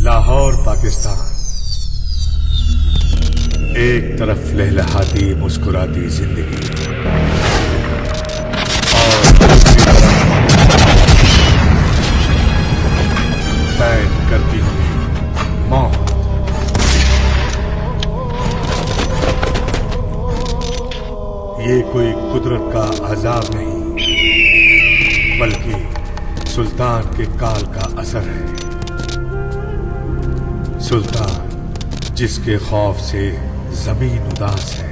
लाहौर पाकिस्तान, एक तरफ लहलहाती मुस्कुराती जिंदगी और दूसरी तरफ बैन करती हुई मौत। ये कोई कुदरत का अजाब नहीं, बल्कि सुल्तान के काल का असर है। सुल्तान जिसके खौफ से जमीन उदास है,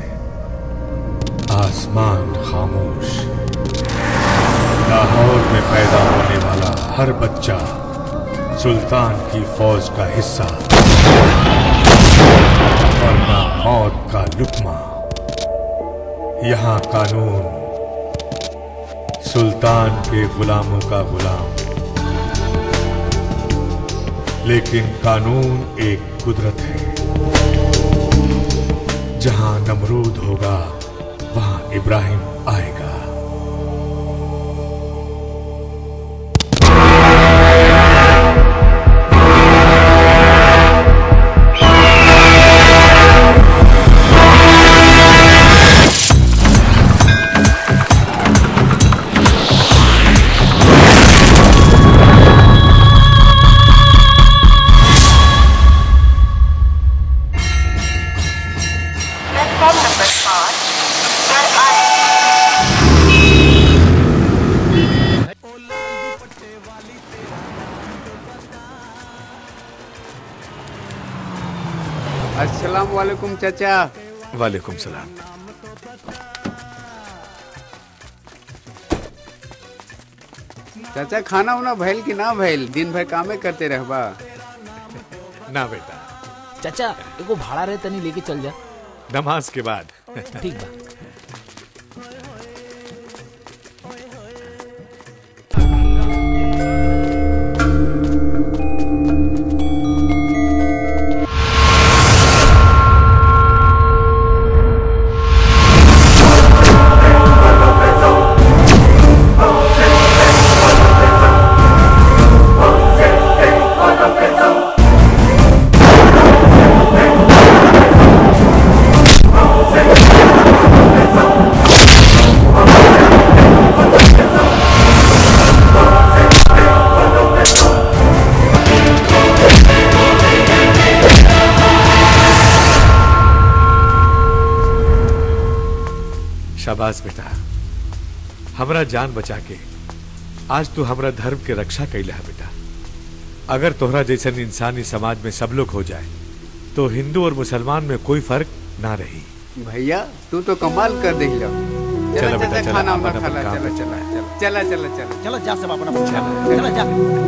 आसमान खामोश। लाहौर में पैदा होने वाला हर बच्चा सुल्तान की फौज का हिस्सा, वरना मौत का लुकमा। यहाँ कानून सुल्तान के गुलामों का गुलाम, लेकिन कानून एक कुदरत है। जहां नमरूद होगा वहां इब्राहिम आएगा। अस्सलाम वालेकुम चाचा। वालेकुम सलाम। चाचा खाना उना भइल कि ना भइल? दिन भर कामे करते रहबा। ना बेटा, चाचा एगो भाड़ा रहे तनी लेके चल जा। नमाज के बाद। ठीक बा। शाबाश बेटा, हमरा जान बचा के आज तू हमरा धर्म के रक्षा कैला है बेटा। अगर तोहरा जैसन इंसानी समाज में सब लोग हो जाए तो हिंदू और मुसलमान में कोई फर्क ना रही। भैया तू तो कमाल कर दे। चलो बेटा, चलो, खाना उना अपना खा ला। काम चलो पे चला चला चला चला चलो जा सब अपना चलो जा।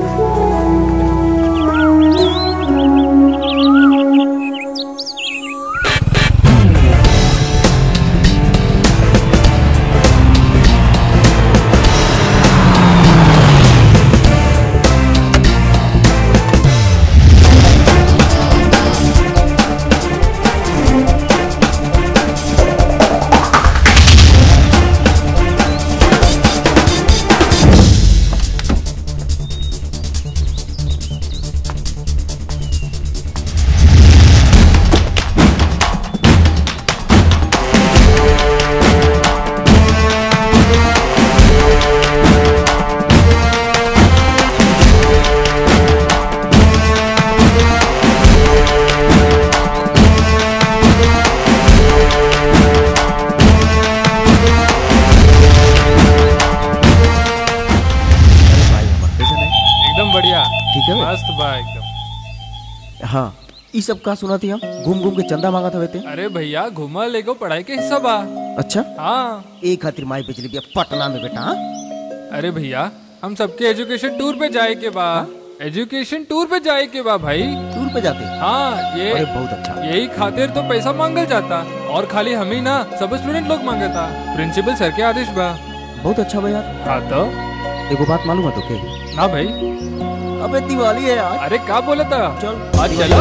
मस्त बा एकदम। हाँ, ई सब का सुना थी हम घूम घूम के चंदा मांगा था वेते। अरे भैया घूमल एगो पढ़ाई के हिस्सा बा। अच्छा हाँ। एक खातिर माई बिजली बिया पटना में बेटा। अरे भैया हम सबके एजुकेशन टूर पे जाए के बा। एजुकेशन टूर पे जाए के बा भाई। टूर पे जाते? हाँ, ये बहुत अच्छा। यही खातिर तो पैसा मांगल जाता और खाली हम ही ना सब स्टूडेंट लोग मांगता। प्रिंसिपल सर के आदेश बा। बहुत अच्छा भैया। हाँ तो एगो बात मालूम है तो के? ना भाई। अबे दिवाली है यार। अरे क्या बोला था? चल आज चलो।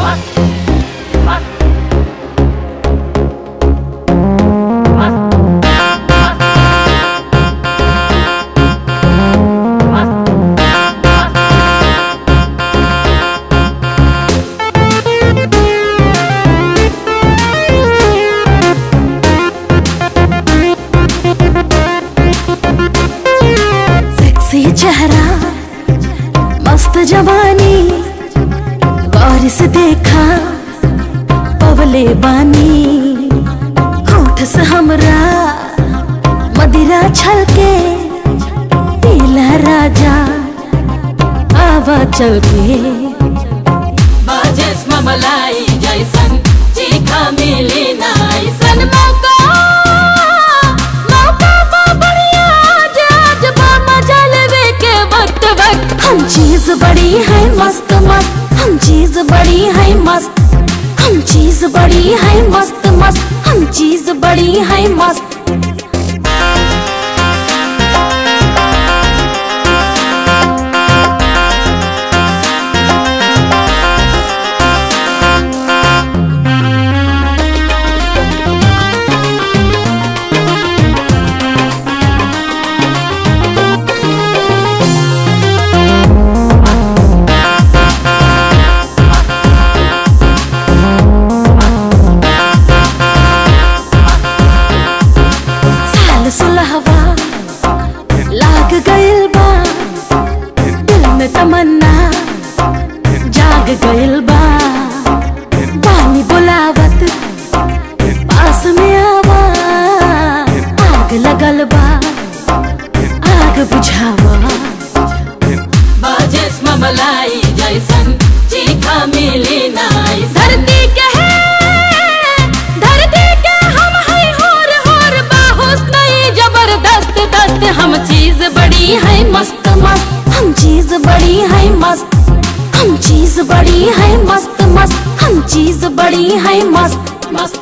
मस्त जवानी गौर से देखा पवले बानी होठ से हमरा मदिरा छलके पीला राजा आवा चल के बाजेस मलाई जैसन चीखा मिली नाइसन मौका बा बढ़िया आज बा मजा लेवे के वक्त वक्त हम चीज बड़ी है मस्त मस्त हम चीज बड़ी है मस्त हम चीज बड़ी है मस्त मस्त हम चीज बड़ी है मस्त लाग गइल बा दिल में तमन्ना जाग गइल बा पानी बुलावत पास में आवा आग लगल बा आग बुझावा बाजेस मलाई जैसन चीखा मिली नाई धरती के है धरती के हम है होर होर बाहुस नहीं जबरदस्त दस्त हम चीज बड़ी है मस्त मस्त हम चीज बड़ी है मस्त हम चीज बड़ी है मस्त मस्त हम चीज बड़ी है मस्त मस्त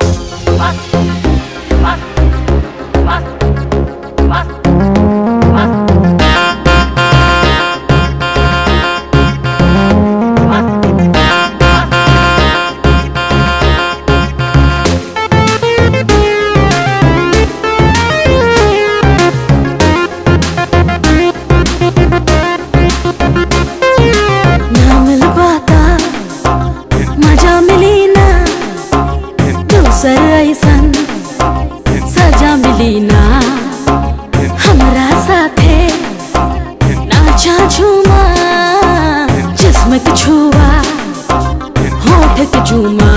सजा मिली ना हमरा साथे नाचा झूमा जिस्म के छुआ होठ के झूमा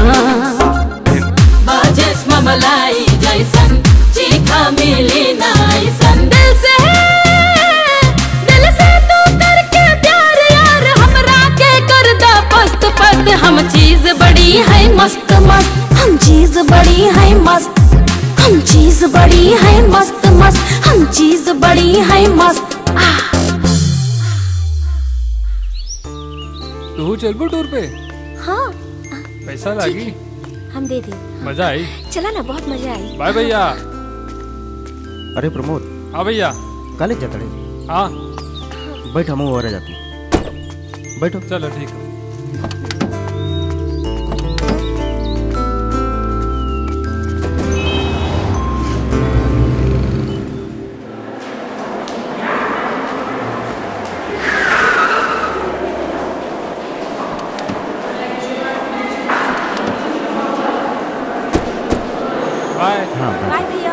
बाजेस मलाई जैसन चीखा मिली नाइसन दिल से तू करके प्यार यार हमरा के कर दा पस्त पस्त हम चीज बड़ी है मस्त मस्त हम चीज बड़ी है मस्त हम चीज बड़ी है मस्त मस्त हम चीज बड़ी है मस्त तू चलबो टूर पे? हाँ पैसा लागी? हम दे दे। मजा आई? चला ना, बहुत मजा आई। बाय भैया। अरे प्रमोद। हाँ भैया। कॉलेज जाता रहे? हाँ। बैठ हम और जाती। बैठो। चलो ठीक है। बाय भैया।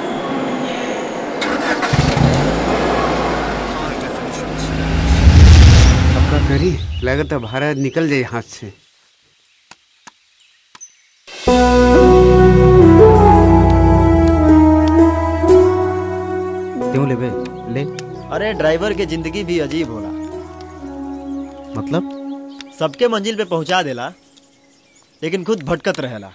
अब का करी, लगता है भारत निकल जाए हाथ से। क्यों ले बे? ले। अरे ड्राइवर के जिंदगी भी अजीब होला। मतलब? सबके मंजिल पे पहुंचा देला, लेकिन खुद भटकत रहेला।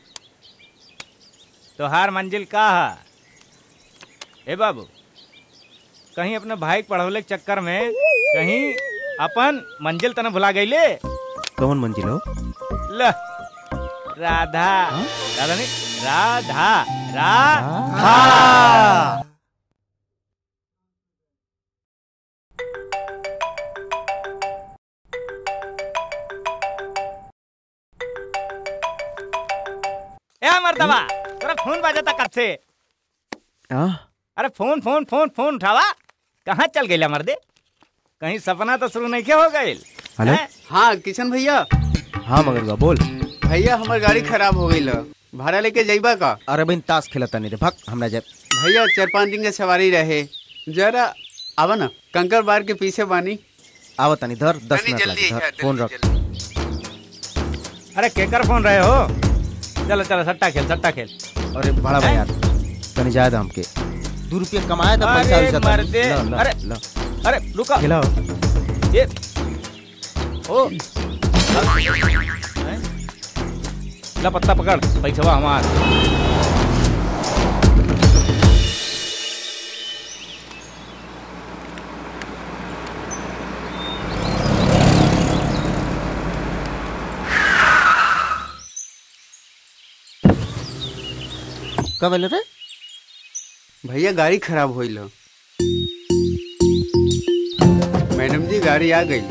तोहार मंजिल का है? ए बाबू, कहीं अपने भाई के पढ़ौले के चक्कर में कहीं अपन मंजिल तना भुला गई ले? कौन मंजिल हो? ल राधा। राधा नहीं, राधा राधा। ए मर्दबा, तेरा फोन बजाता कब से? अरे फोन फोन फोन फोन उठावा। कहाँ चल गई मर्दे? कहीं सपना तो शुरू नहीं हो गई? हेलो। हाँ किशन भैया। हाँ मगर बोल। भैया हमारी गाड़ी खराब हो गई, भाड़ा लेके जाइबा का? अरे बहन ताश खेलता नहीं रे, भाग हमरा जाए। भैया 4-5 दिन के सवारी रहे, जरा आवा ना, कंकर बार के पीछे बानी। आवत नहीं धर 10 मिनट लगे धर फोन रख। अरे केकर फोन रहे हो? चलो चलो सट्टा खेल सट्टा खेल। अरे बड़ा भाई यार तनी जायद हमके 2 रुपया कमाया था पैसा अरे वैसा मर दे। अरे अरे रुको खिलाओ ये ओ ला पत्ता पकड़ पैसा हमार। कब बोले रे? भैया गाड़ी खराब होइल। मैडम जी गाड़ी आ गई।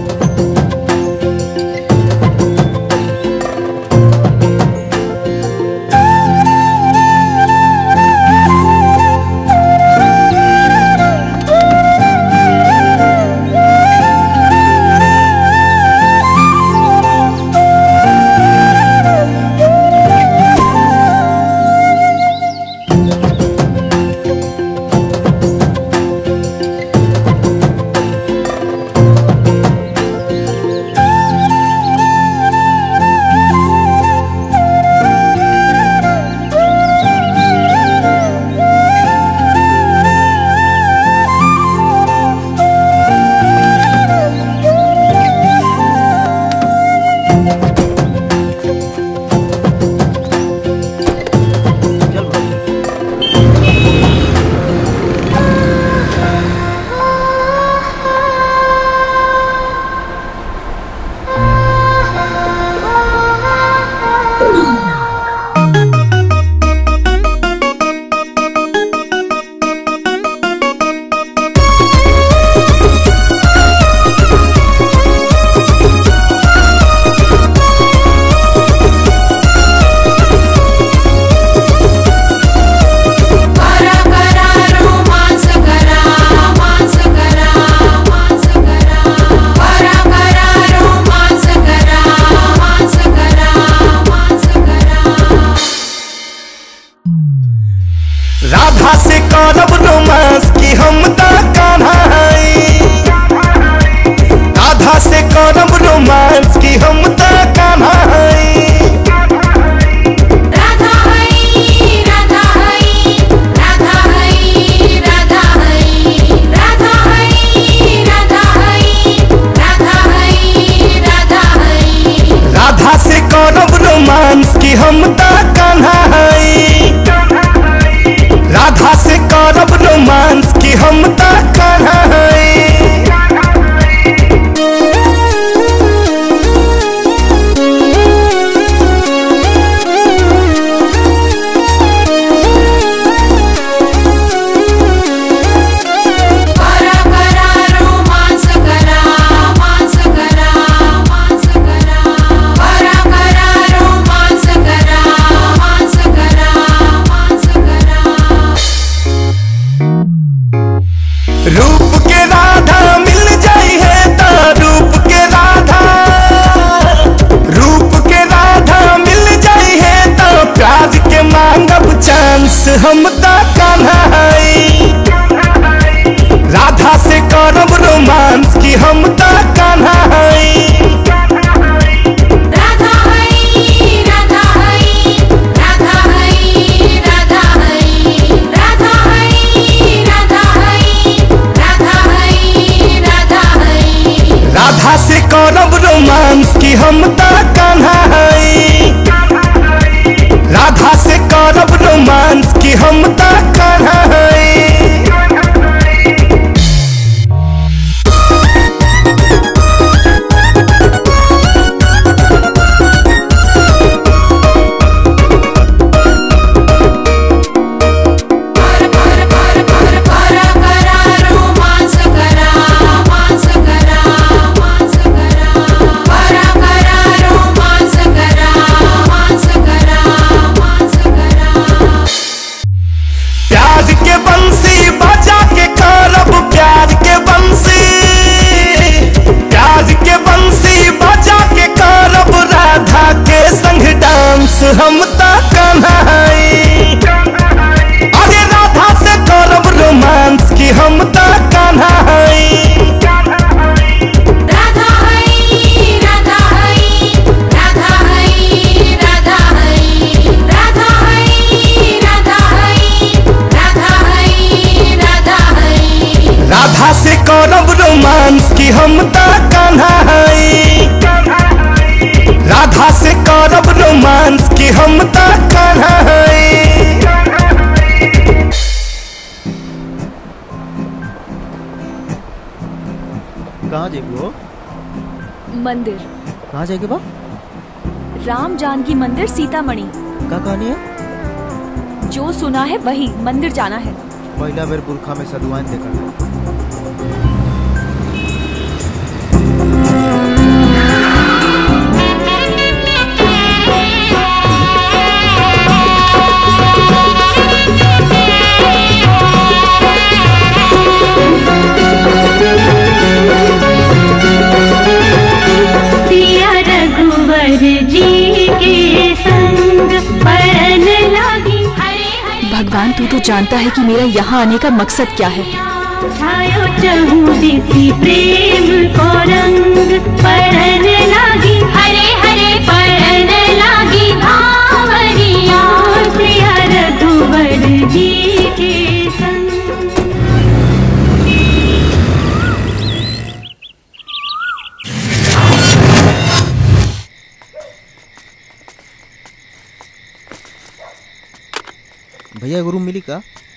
राधा से करब रोमांस की हम ता कान्हाई, राधा से करब रोमांस की हम ता कान्हाई। राधा है राधा है राधा है राधा है राधा है राधा है राधा है राधा है। राधा से करब रोमांस की हम ता कान्हाई, राधा से करब रोमांस की हम ता कान्हाई। रूप के राधा मिल जाई है ता रूप के राधा, रूप के राधा मिल जाई है ता प्यार के मांगब चांस हम ता कान्हाई। राधा से करब रोमांस की हम ता कान्हाई। राधा से करब रोमांस की हम ता कान्हाई, राधा से करब रोमांस की हम ता कान्हाई। प्यार कहाँ जेबू हो? मंदिर। कहाँ जाएगी बा? राम जानकी मंदिर सीतामढ़ी। क्या कहानी है? जो सुना है वही, मंदिर जाना है। पहला बेर बुरखा में सदुआन देखा। भगवान तू तो जानता है कि मेरा यहाँ आने का मकसद क्या है। प्रेम को रंग परन लागी, हरे हरे परन लागी भावरिया प्रिय रघुवर जी के संग। भैया एगो रूम मिली का?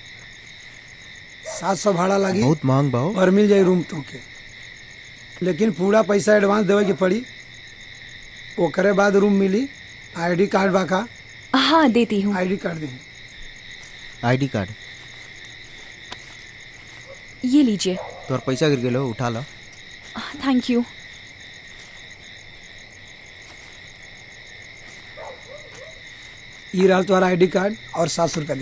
700 भाड़ा लगी। बहुत महंग भाव। और मिल जाए रूम तुमके, लेकिन पूरा पैसा एडवांस देवे के पड़ी। ओकरे बाद रूम मिली। आईडी कार्ड बाका? हाँ देती हूँ। आईडी कार्ड दे। आईडी कार्ड ये लीजिए। तोर पैसा गिर गेलो, उठा लो। Thank you. ये रहा तुम्हारा आईडी कार्ड और 700 रुपया दे।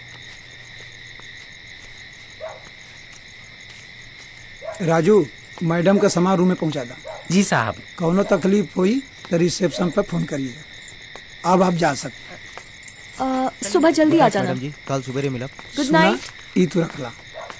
राजू, मैडम का सामान रूम में पहुंचा दा। जी साहब। कौनो तकलीफ हुई तो रिसेप्शन पर फोन करिएगा। अब आप जा सकते। सुबह जल्दी आ जाना। मैडम जी कल सुबह मिलब। Good night. ई तू रखला।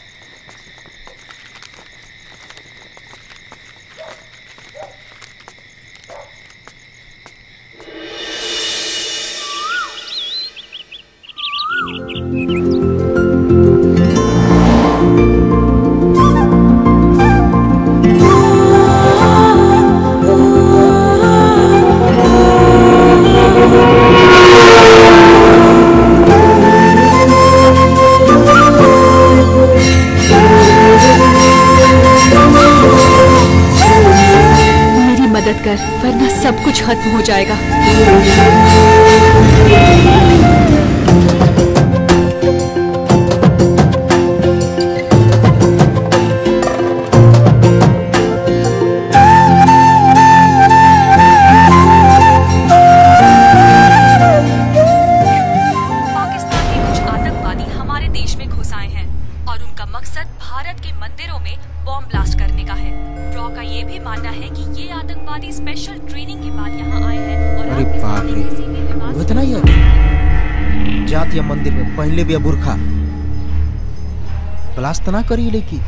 वरना सब कुछ खत्म हो जाएगा। पाकिस्तान के कुछ आतंकवादी हमारे देश में घुस आए हैं और उनका मकसद भारत के मंदिरों में बॉम्ब ब्लास्ट करने का है। ब्रो का ये भी मानना है कि ये आतंकवादी स्पेशल ट्रेनिंग के बाद यहाँ आए हैं और अरे बाप रे, इतना ही है। जाती है मंदिर में पहले भी बुरखा ब्लास्ट ना करी लेकी।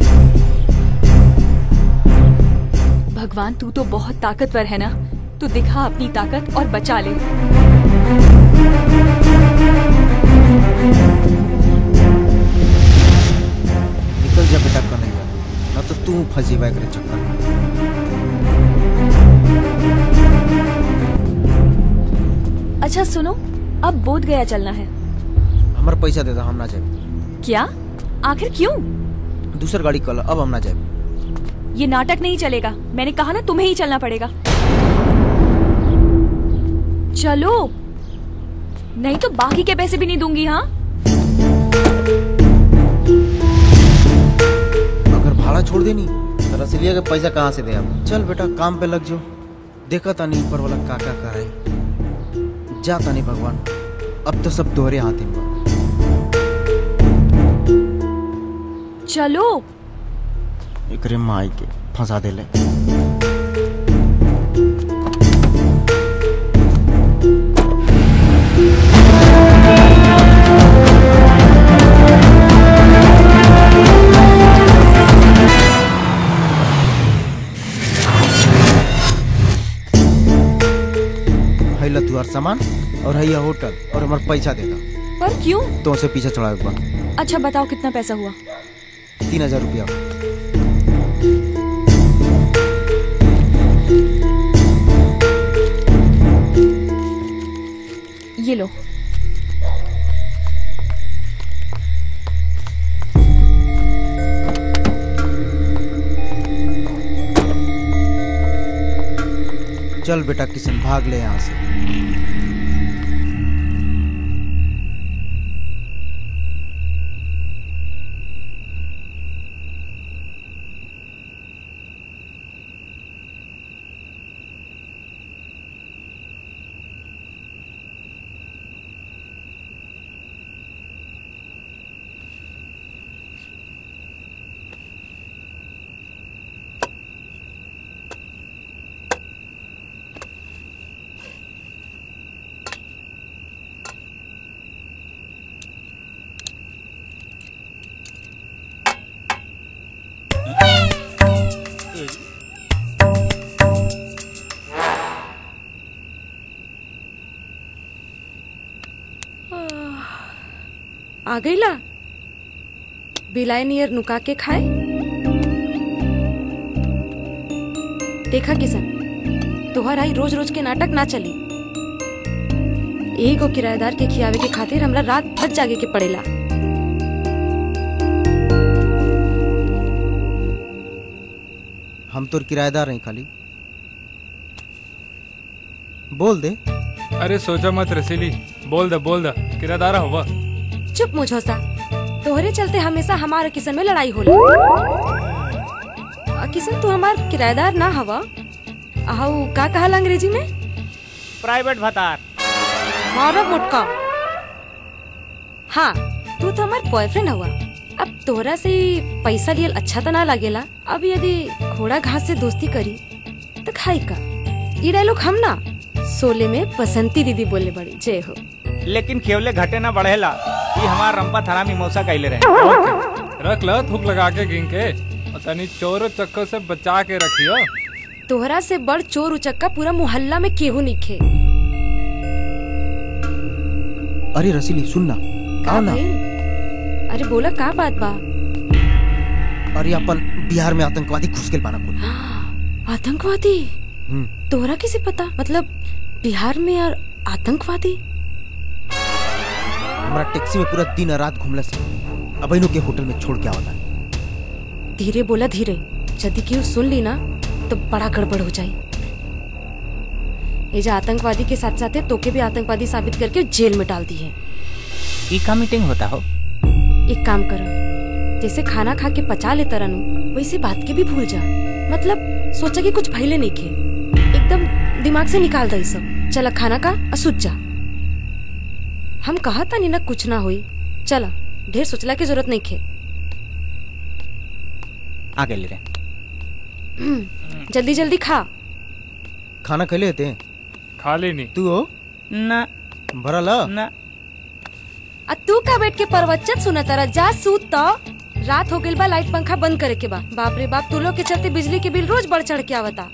भगवान तू तो बहुत ताकतवर है ना, तू दिखा अपनी ताकत और बचा ले। निकल जा बेटा कन्हैया, ना तो तू फंसी हुआ करे चक्कर में। अच्छा सुनो, अब बोध गया चलना है। हमारा पैसा दे दो, हम ना जाए। क्या? आखिर क्यों? दूसर गाड़ी कल, अब हम ना जाए। ये नाटक नहीं चलेगा, मैंने कहा ना तुम्हें ही चलना पड़ेगा। चलो, नहीं तो बाकी के पैसे भी नहीं दूंगी। हाँ, अगर भाड़ा छोड़ देनी तो रसीलिया के पैसा कहाँ से दे? अब चल बेटा काम पे लग जाओ। देखा था नहीं ऊपर वाला काका कर रहे, जाता नहीं भगवान, अब तो सब दोहरे हाथ हैं। चलो, एकरे माई के फंसा दे ले। है तू सामान और है होटल और हमारा पैसा देगा। पर क्यों? तो उसे पीछे चढ़ा एक बार। अच्छा बताओ कितना पैसा हुआ? 3000 रुपया। ये लो। चल बेटा किशन, भाग ले यहाँ से। आ गईला बिलाय नियर नुका के खाए। देखा किशन, तोहर आई रोज रोज के नाटक ना चली। एगो किराएदार के खियावे के खातिर हमरा रात भर जागे के पड़ेला। हम तो किराएदार नहीं खाली, बोल दे। अरे सोचा मत रसीली, बोल द किराएदार होगा। चुप मुझोसा, तोहरे चलते हमेशा हमारे किशन में लड़ाई होला। किशन तू हमार किराएदार ना हवा। आहू का कहला अंग्रेजी में? प्राइवेट भतार। मारो मुटका। हाँ, तू तो हमार बॉयफ्रेंड हुआ। अब तोहरा से पैसा लियल अच्छा तो ना लगेला। अब यदि घोड़ा घास से दोस्ती करी तो खाई का। ये डायलॉग हम ना सोले में बसंती दीदी बोले बड़ी। जय हो। लेकिन खेवले घटे ना बढ़ेला। ये हमार रंपा थरामी मौसा कहले रहे। रख लो थूक लगा के गिन के, और तनी चोर चक्कर से बचा के रखियो। तोहरा से बड़ चोर उचक्का पूरा मोहल्ला में केहू नहीं खे। अरे रसीली सुन ना, का ना? अरे बोला का बात बा? अरे अपन बिहार में आतंकवादी घुस गए बाना बोल। आतंकवादी? तोहरा किसे पता? मतलब बिहार में यार आतंकवादी? हमारा टैक्सी में पूरा दिन और रात घूमला से अब इन्हों के होटल में छोड़ के आवता। धीरे बोला धीरे, यदि केहू सुन ली ना तो बड़ा गड़बड़ हो जाये। एजा आतंकवादी के साथ साथ तोके भी आतंकवादी साबित करके जेल में डाल दी है। ये का मीटिंग होता हो? एक काम कर, जैसे खाना खा के पचा ले तरनु वैसे बात के भी भूल जा। मतलब सोचा कि कुछ भइले नहीं खे, एकदम दिमाग से निकाल दे सब। चला खाना का असुच जा। हम कहा था नहीं ना कुछ ना हुई। चला, ढेर सोचला की जरूरत नहीं खे। आगे ले रहे। जल्दी जल्दी खा। खाना खा लेते? खा लेनी। तू हो ना भरला ना। तू का बैठ के प्रवचन सुना तारा? जा सूत तो। रात हो गई बा, लाइट पंखा बंद करे के बा। बाप रे बाप, तू लोग के चलते बिजली के बिल रोज बढ़ चढ़ के आवता।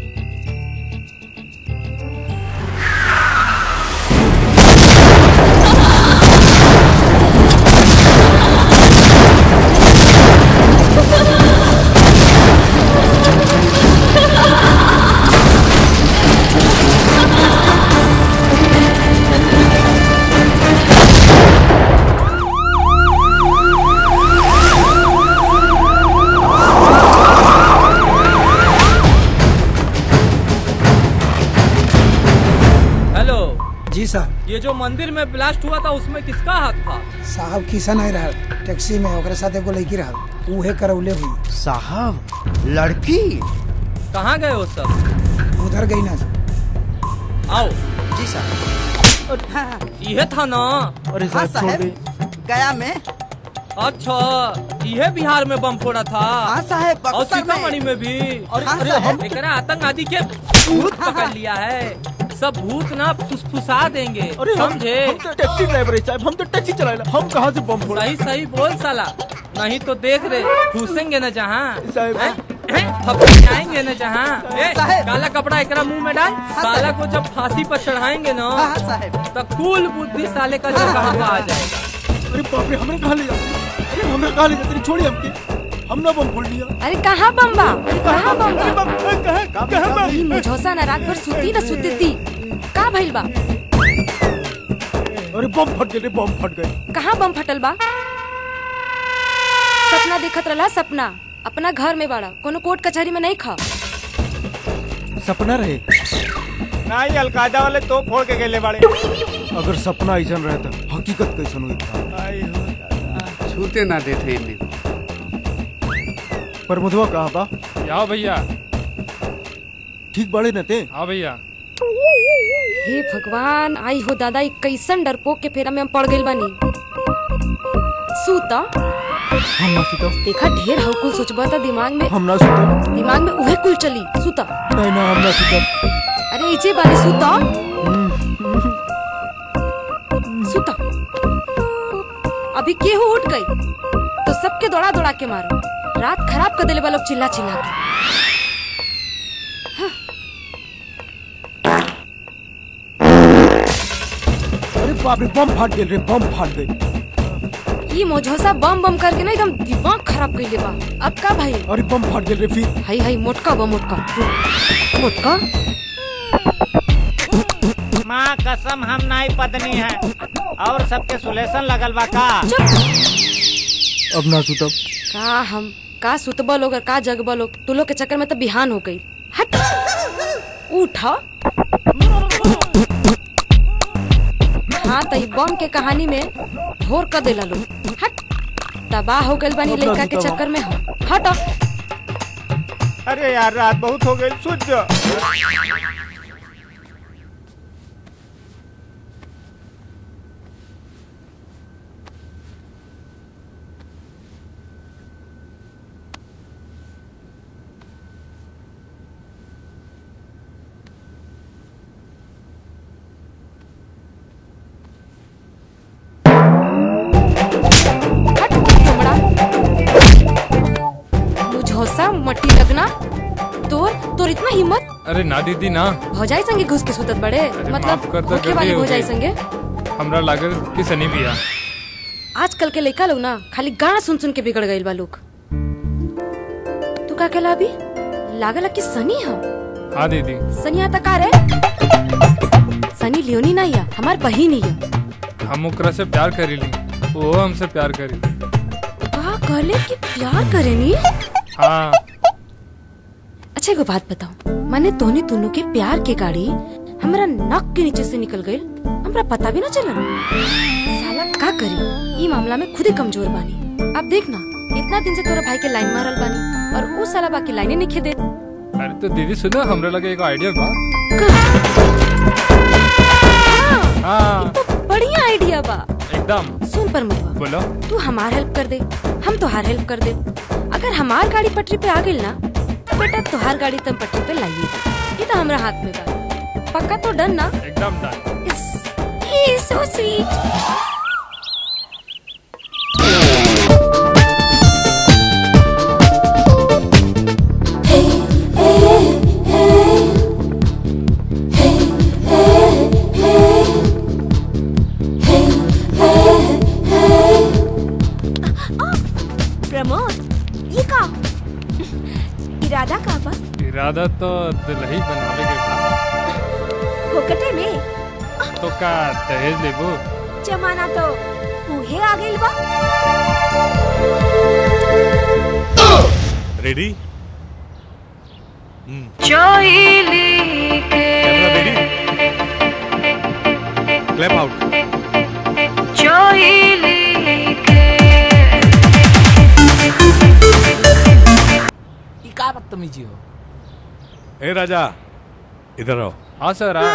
ये जो मंदिर में ब्लास्ट हुआ था उसमें किसका हाथ था? साहब किशन आई रहा टैक्सी में, ओकरे साथ एगो लड़की रहा, उहे करौले हुई। साहब लड़की कहाँ गए वो सब? उधर गई ना। आओ। जी साहब। ये था ना? अरे साहब गया में। अच्छा, यह बिहार में बम फोड़ा था? हाँ साहब। और सीतामढ़ी में भी। और आतंकवादी के भूत पकड़ लिया है। सब भूत ना फुसफुसा देंगे, समझे? हम तो टैक्सी ड्राइवर है साहब, हम तो टैक्सी चलाएला, हम कहाँ से बम फोड़ा? सही सही बोल साला, नहीं तो देख रहे घुसेंगे न जहाँ, जाएंगे न जहाँ। काला कपड़ा एकरा मुंह में डाल, साला को जब फांसी पर चढ़ाएंगे न तो कुल बुद्धि साले का जगह आ जाएगा। अरे बाप रे, हमने कहाँ ले जाते? अरे हमने कहाँ ले जाते? छोड़िए हमके, हमने बम फोड़ लिया। अरे कहाँ बम बा? कहाँ बम बा? मुझोसा ना रात भर सुती ना सुती थी। का भइल बा? अरे बम फट गए, बम फट गए। कहाँ बम फटल बा? सपना देखत रहा, सपना। अपना घर में बाड़ा, कोनो कोर्ट कचहरी में नहीं खा। सपना रहे ना ही अलकायदा वाले तो फोड़ के गेले बाड़े। अगर सपना ऐसा रहे तो हकीकत कैसन हुई आई हो दादा। छूते ना देते इन्हें। प्रमोदवा कहाँ बा? आओ भैया। ठीक बड़े न ते? हाँ भैया। हे भगवान, आई हो दादा, कैसन डरपोक के फेरा में हम पड़ गइल बानी। सूता हम ना सुता। देखा ढेर हकुल सोचबा था दिमाग में। हम ना सुता। दिमाग में उहे कुल चली। सूता नहीं ना, हम ना सुता। अरे इजे बारे सूता। सूता अभी केहू उठ गई तो सबके दौड़ा दौड़ा के मारो। रात खराब कर देले वालों चिल्ला चिल्ला के। अरे बाप रे, बम फाट गए रे, बम फाट गए। ये मोझोसा बम बम करके ना एकदम दिमाग खराब कर ले बा। अब का भाई? अरे बम फाट गए रे फिर। हाय हाय, मोटका बा मोटका। मोटका माँ कसम हम नहीं पत्नी है और सबके सुलेशन लगल बा का। अब ना सुतब। का सुतबा लोग और का जगबा लोग, तू लोग के चक्कर में तो बिहान हो गई। हट उठा। हाँ तो बम के कहानी में भोर कर देला लोग। हट तबाह हो गइल बानी लड़का के चक्कर में। हट। अरे यार रात बहुत हो गई, सुत जा। मट्टी लगना तोर इतना हिम्मत। अरे ना दीदी ना। भौजाई संगे घुस के सुतत बड़े, मतलब भूखे वाली भौजाई संगे। हमरा लागल कि सनी बिया। आजकल के लड़का लोग ना खाली गाना सुन सुन के बिगड़ गइल बा लोग। तू का कहला अभी? लागल कि सनी है। हाँ दीदी। सनी आता का रे? सनी लियोनी नहीं है, हमार बहिन ही है। हम ओकरा से प्यार करीली, वो हमसे प्यार करी। का कहले कि प्यार करेनी? हाँ। अच्छा एगो बात बताओ, मैंने तोने दोनों के प्यार के गाड़ी हमारा नाक के नीचे से निकल गई, हमरा पता भी ना चला। साला का करी, ई मामला में खुद ही कमजोर बानी। अब देखना, इतना दिन से तोरा भाई के लाइन मारल बानी और वो साला बाकी लाइने नहीं खेदे। अरे तो दीदी सुनो, हमरा लगे एक आइडिया बा। हाँ, तो बढ़िया आइडिया बा एकदम। सुन प्रमोदवा, बोलो। तू हमार हेल्प कर दे, हम तोहार हेल्प कर दे। अगर हमार गाड़ी पटरी पे आ गई ना तो बेटा तोहार गाड़ी तम पटरी पे लाइए। ये तो हमरा हाथ में बा। पक्का तो डन ना? एकदम डन। He's so sweet. इरादा का बा? इरादा तो दुल्ही बनावे के बा। होकटे में तो का दहेज लेबो? जमाना तो उहे आ गइल बा। रेडी? चोइली के क्लैप आउट। चोइली के का बदतमीजी हो। ए राजा इधर आओ। हाँ सर आ।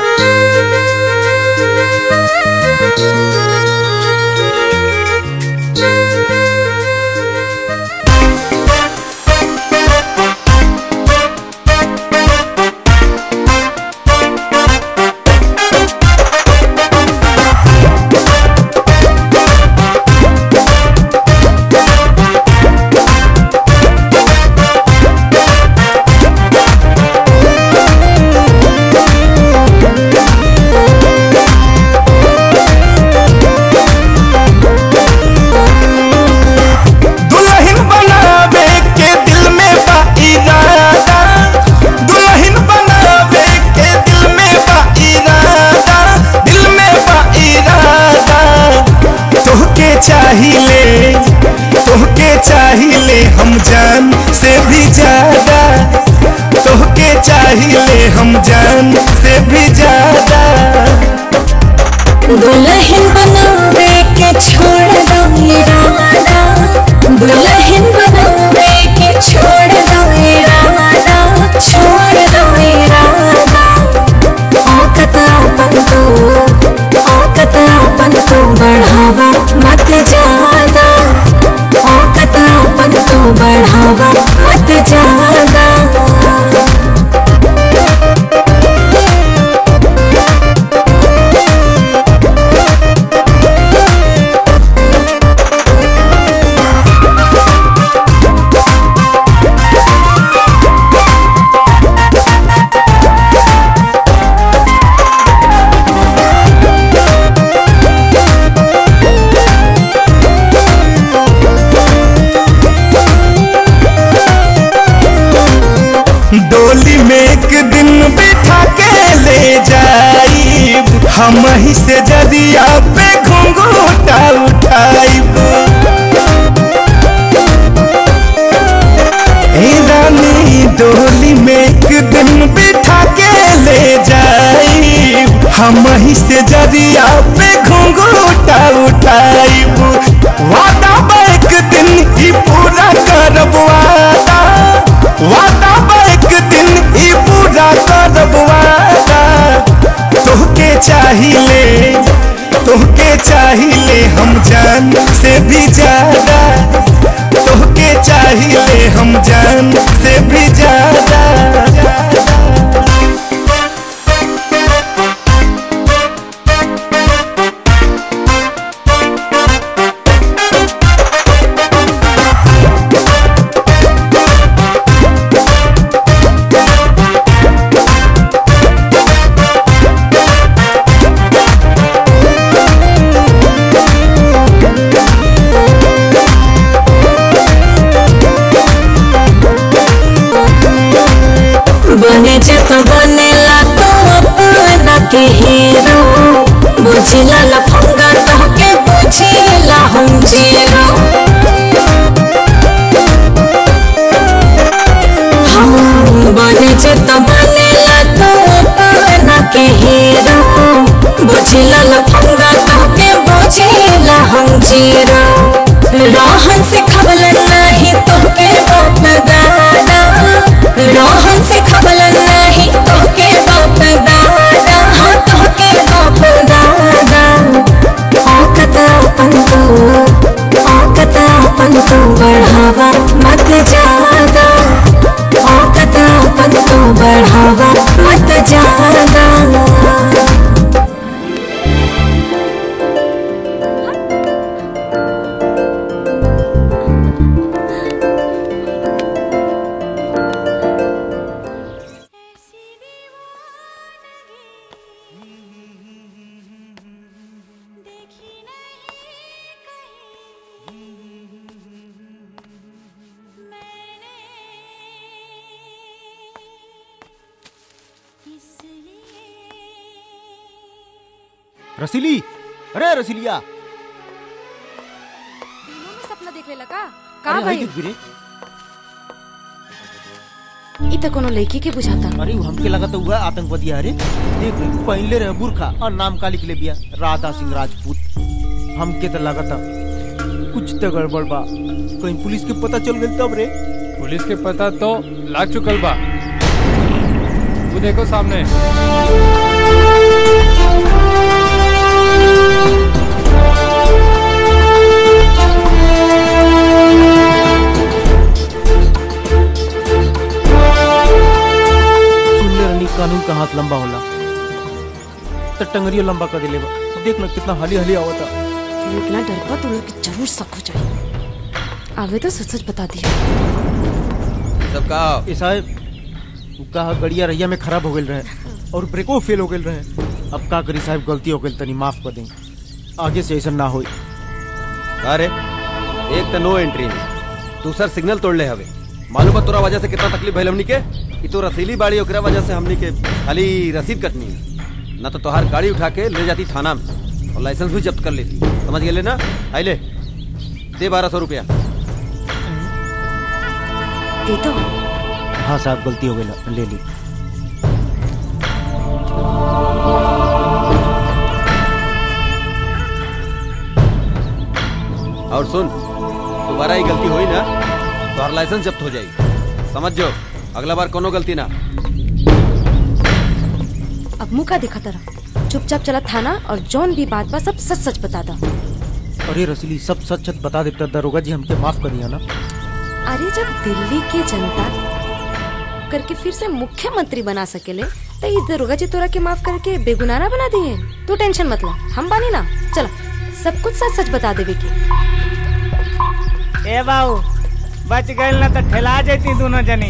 चाहिए हम जान से भी ज्यादा। दुल्हन बनावे के छोड़ दो इरादा, दुल्हन बनावे के छोड़ दो इरादा, छोड़ दो इरादा। औकत अपन तो बढ़ावा मत ज्यादा, औकत अपन तो बढ़ावा मत ज्यादा। डोली में एक दिन बिठा के ले जाइब, हम ही से जदिया पे घुंघूटा उठाइब। ए रानी डोली में एक दिन बिठा के ले जाइब, हम ही से जदिया पे घुंघूटा उठाइब। वादा एक दिन ही पूरा करब वादा, वादा एक दिन ही पूरा करब वादा। तोहके चाहिए हम जान से भी ज्यादा, तोहके चाहिए हम जान से भी ज्यादा। बने जब बनेला तो अपना के हीरो, बुझिला लफंगा तो के बुझिला हम जीरो। हम बने जब बनेला तो अपना के हीरो, बुझिला लफंगा तो के बुझिला हम जीरो। रोहन से खबल नहीं तो के बाप दादा, रोहन से खबल नहीं तो के बाप दादा, हाँ तो के बाप दादा। औकत अपन तो बढ़ावा मत ज्यादा, औकत अपन तो बढ़ावा मत ज्यादा। रसीली, अरे रसीलिया, सपना देख ले लगा का अरे भाई? हाय गिरे। ई त कोनो लड़की के बुझाता। अरे हमके लगा तो हुआ आतंकवादी। अरे देख पहले रहे बुरखा और नाम का लिख ले बिया राधा सिंह राजपूत। हमके तो लगा था कुछ तो गड़बड़ बा, कहीं पुलिस के पता चल गई तब रे। पुलिस के पता तो लाग चुकल बा, वो देखो सामने। कानून का हाथ लंबा होला तो टंगरियो लंबा कर दिले बा। देख ना कितना हली हली आवता। तू इतना डरपा तो लोग जरूर शक हो जाए। आवे तो सच सच बता दिया। सब का ए साहब कहा गड़िया रैया में खराब हो गई रहे और ब्रेको फेल हो गई रहे। अब का करी साहब, गलती हो गई तनी माफ कर दें, आगे से ऐसा ना होई। अरे एक तो नो एंट्री में, दूसरा सिग्नल तोड़ ले हवे। मालूम है तोरा वजह से कितना तकलीफ भइल हमनी के। ई तो रसीली बाड़ी ओकरा वजह से हमनी के खाली रसीद कटनी है, ना तो तोहार गाड़ी उठा के ले जाती थाना में और लाइसेंस भी जब्त कर लेती। समझ गए ना? आई ले दे 1200 रुपया। दे दो। हाँ साहब गलती हो गई, ले ली। और सुन, दोबारा ही गलती हुई ना तो हर लाइसेंस जब्त हो जाएगी, समझ जो। अगला बार कोनो गलती ना। अब मुँह का दिखा तरह, चुपचाप चला थाना और जौन भी बात बा सब सच सच बता दा। अरे रसीली, सब सच सच बता देता दरोगा जी, हमके माफ करिए ना। अरे जब दिल्ली के जनता करके फिर से मुख्यमंत्री बना सकेले तो ये दरोगा जी तोरा के माफ करके बेगुनाह बना दिए। तू टेंशन मत ला, हम बानी ना। चला सब कुछ सच सच बता देवे की। ए बाबू बच गए ना तो ठेला जाती दोनों जनी।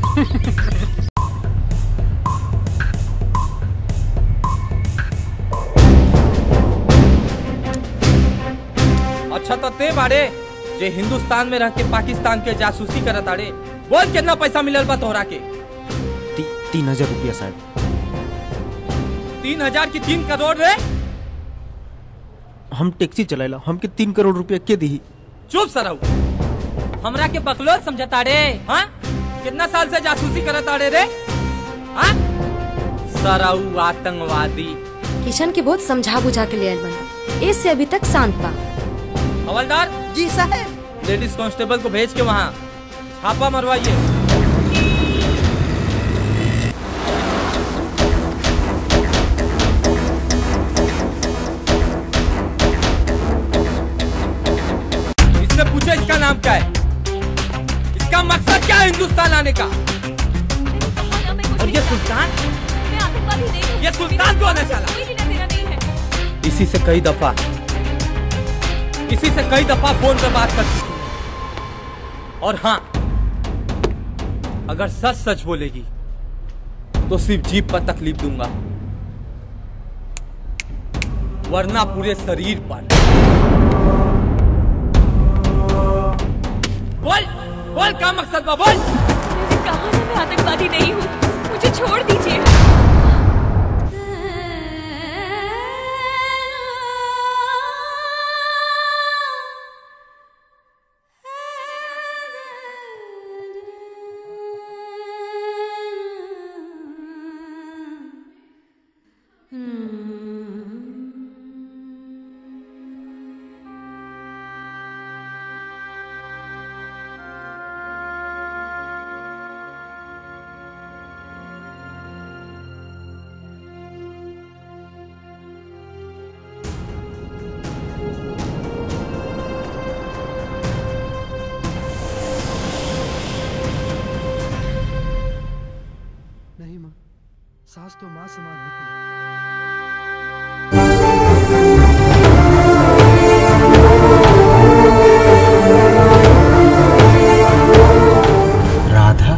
अच्छा तो ते बाड़े जे हिंदुस्तान में रह के पाकिस्तान के जासूसी करत आड़े। बोल कितना पैसा मिलल बा तोहरा के? 3000 रुपया साहब। 3000 की 3 करोड़ रे? हम टैक्सी चलाइला, हमके 3 करोड़ रुपया के दी? चुप सराऊ, हमरा के बकलोल समझता रे? हाँ, कितना साल से जासूसी करत आड़े रे? हाँ, सराऊ आतंकवादी। किशन के बहुत समझा बुझा के ले आयल बना, इससे अभी तक शांत बा। हवलदार जी साहब, लेडीज कांस्टेबल को भेज के वहाँ छापा मरवाइए। इससे पूछे इसका नाम क्या है, इसका मकसद क्या है हिंदुस्तान आने का? और ये सुल्तान, ये सुल्तान कौन है साला? इसी से कई दफा फोन पर बात कर चुकी हूं। और हाँ, अगर सच सच बोलेगी तो सिर्फ जीभ पर तकलीफ दूंगा, वरना पूरे शरीर पर। बोल बोल, क्या मकसद बा? बोल। मैंने कहा ना मैं आतंकवादी नहीं हूँ, मुझे छोड़ दीजिए। नहीं माँ, सास तो माँ समान होती है। राधा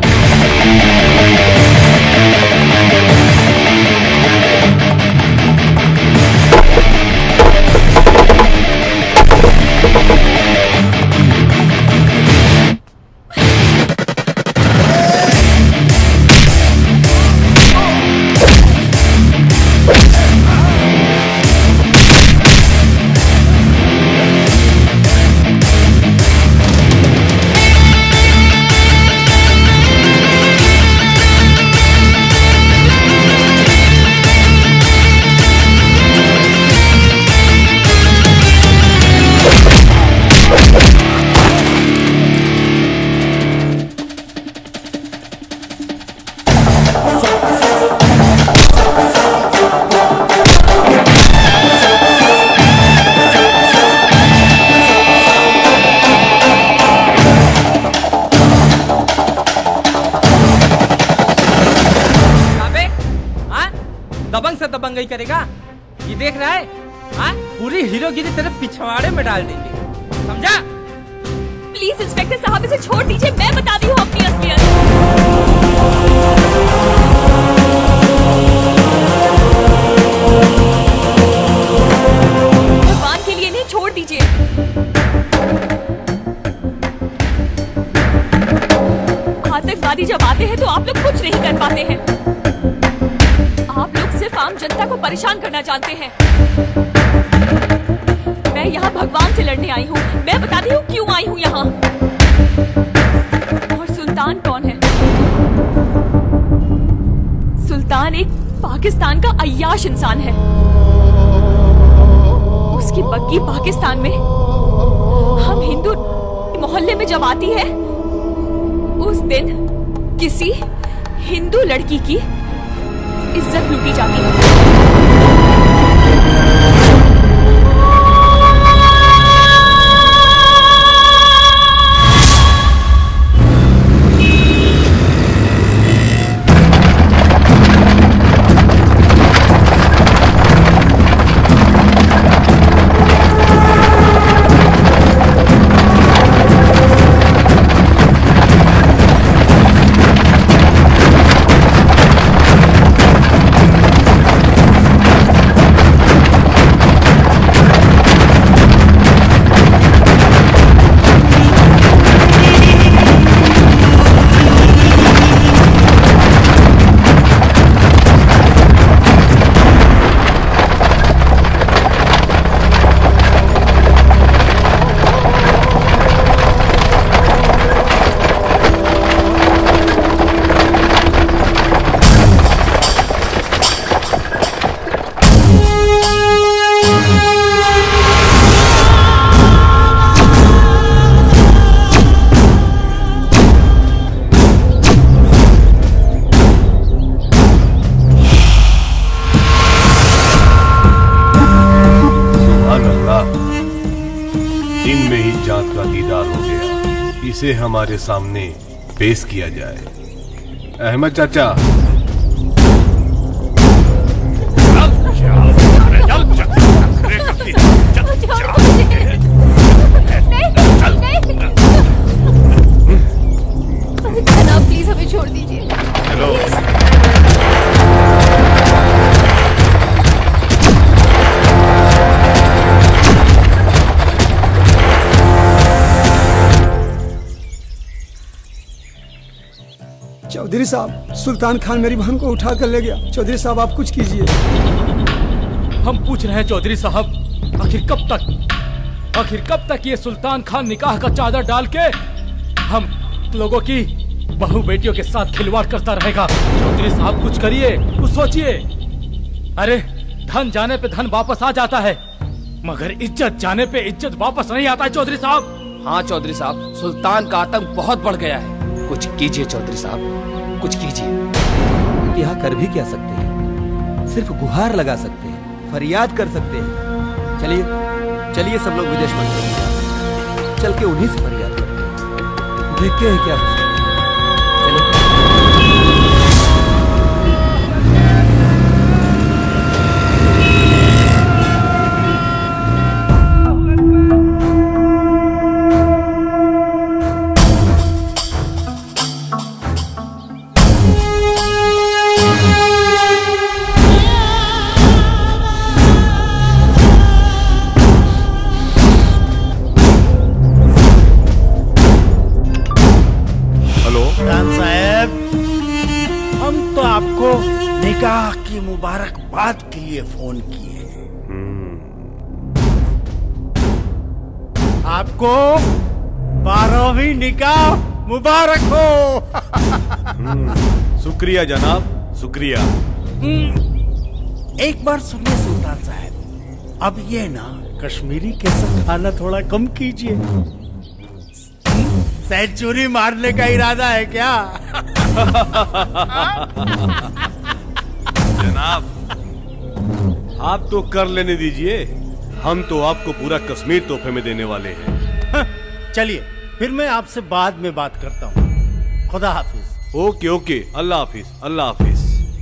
दबंग से दबंगई करेगा, ये देख रहा है? हाँ, पूरी हीरोगिरी तेरे पिछवाड़े में डाल देंगे, समझा? प्लीज इंस्पेक्टर साहब इसे छोड़ दीजिए, मैं बताती हूँ अपनी असलियत। भगवान के लिए नहीं, छोड़ दीजिए। आतंकवादी जब आते हैं तो आप लोग कुछ नहीं कर पाते हैं। आप लोग सिर्फ आम जनता को परेशान करना जानते हैं। मैं यहाँ भगवान से लड़ने आई हूँ, मैं बताती हूँ क्यों आई हूँ यहाँ। और सुल्तान कौन है? सुल्तान एक पाकिस्तान का अय्याश इंसान है। उसकी बग्गी पाकिस्तान में हम हिंदू मोहल्ले में जब आती है, उस दिन किसी हिंदू लड़की की इज्जत लूटी जाती है। इसे हमारे सामने पेश किया जाए। अहमद चाचा, जनाब प्लीज हमें छोड़ दीजिए। चलो। चौधरी साहब, सुल्तान खान मेरी बहन को उठा कर ले गया। चौधरी साहब आप कुछ कीजिए। हम पूछ रहे हैं चौधरी साहब, आखिर कब तक ये सुल्तान खान निकाह का चादर डाल के हम लोगों की बहू बेटियों के साथ खिलवाड़ करता रहेगा? चौधरी साहब कुछ करिए, कुछ सोचिए। अरे धन जाने पे धन वापस आ जाता है, मगर इज्जत जाने पे इज्जत वापस नहीं आता है चौधरी साहब। हाँ चौधरी साहब, सुल्तान का आतंक बहुत बढ़ गया है। कुछ कीजिए चौधरी साहब, कुछ कीजिए। यहाँ कर भी क्या सकते हैं? सिर्फ गुहार लगा सकते हैं, फरियाद कर सकते हैं। चलिए चलिए सब लोग विदेश मंदिर में चल के उन्हीं से फरियाद करते हैं, देखते हैं क्या होता है। निकाह की मुबारकबाद के लिए फोन किए। आपको 12वीं निकाह मुबारक हो। शुक्रिया जनाब, शुक्रिया। एक बार सुनिए सुल्तान साहब, अब ये ना कश्मीरी केसर खाना थोड़ा कम कीजिए। सेंचुरी मारने का इरादा है क्या? जनाब आप तो कर लेने दीजिए, हम तो आपको पूरा कश्मीर तोहफे में देने वाले हैं। चलिए फिर मैं आपसे बाद में बात करता हूँ। खुदा हाफिज। ओके ओके, अल्लाह हाफिज, अल्लाह हाफिज।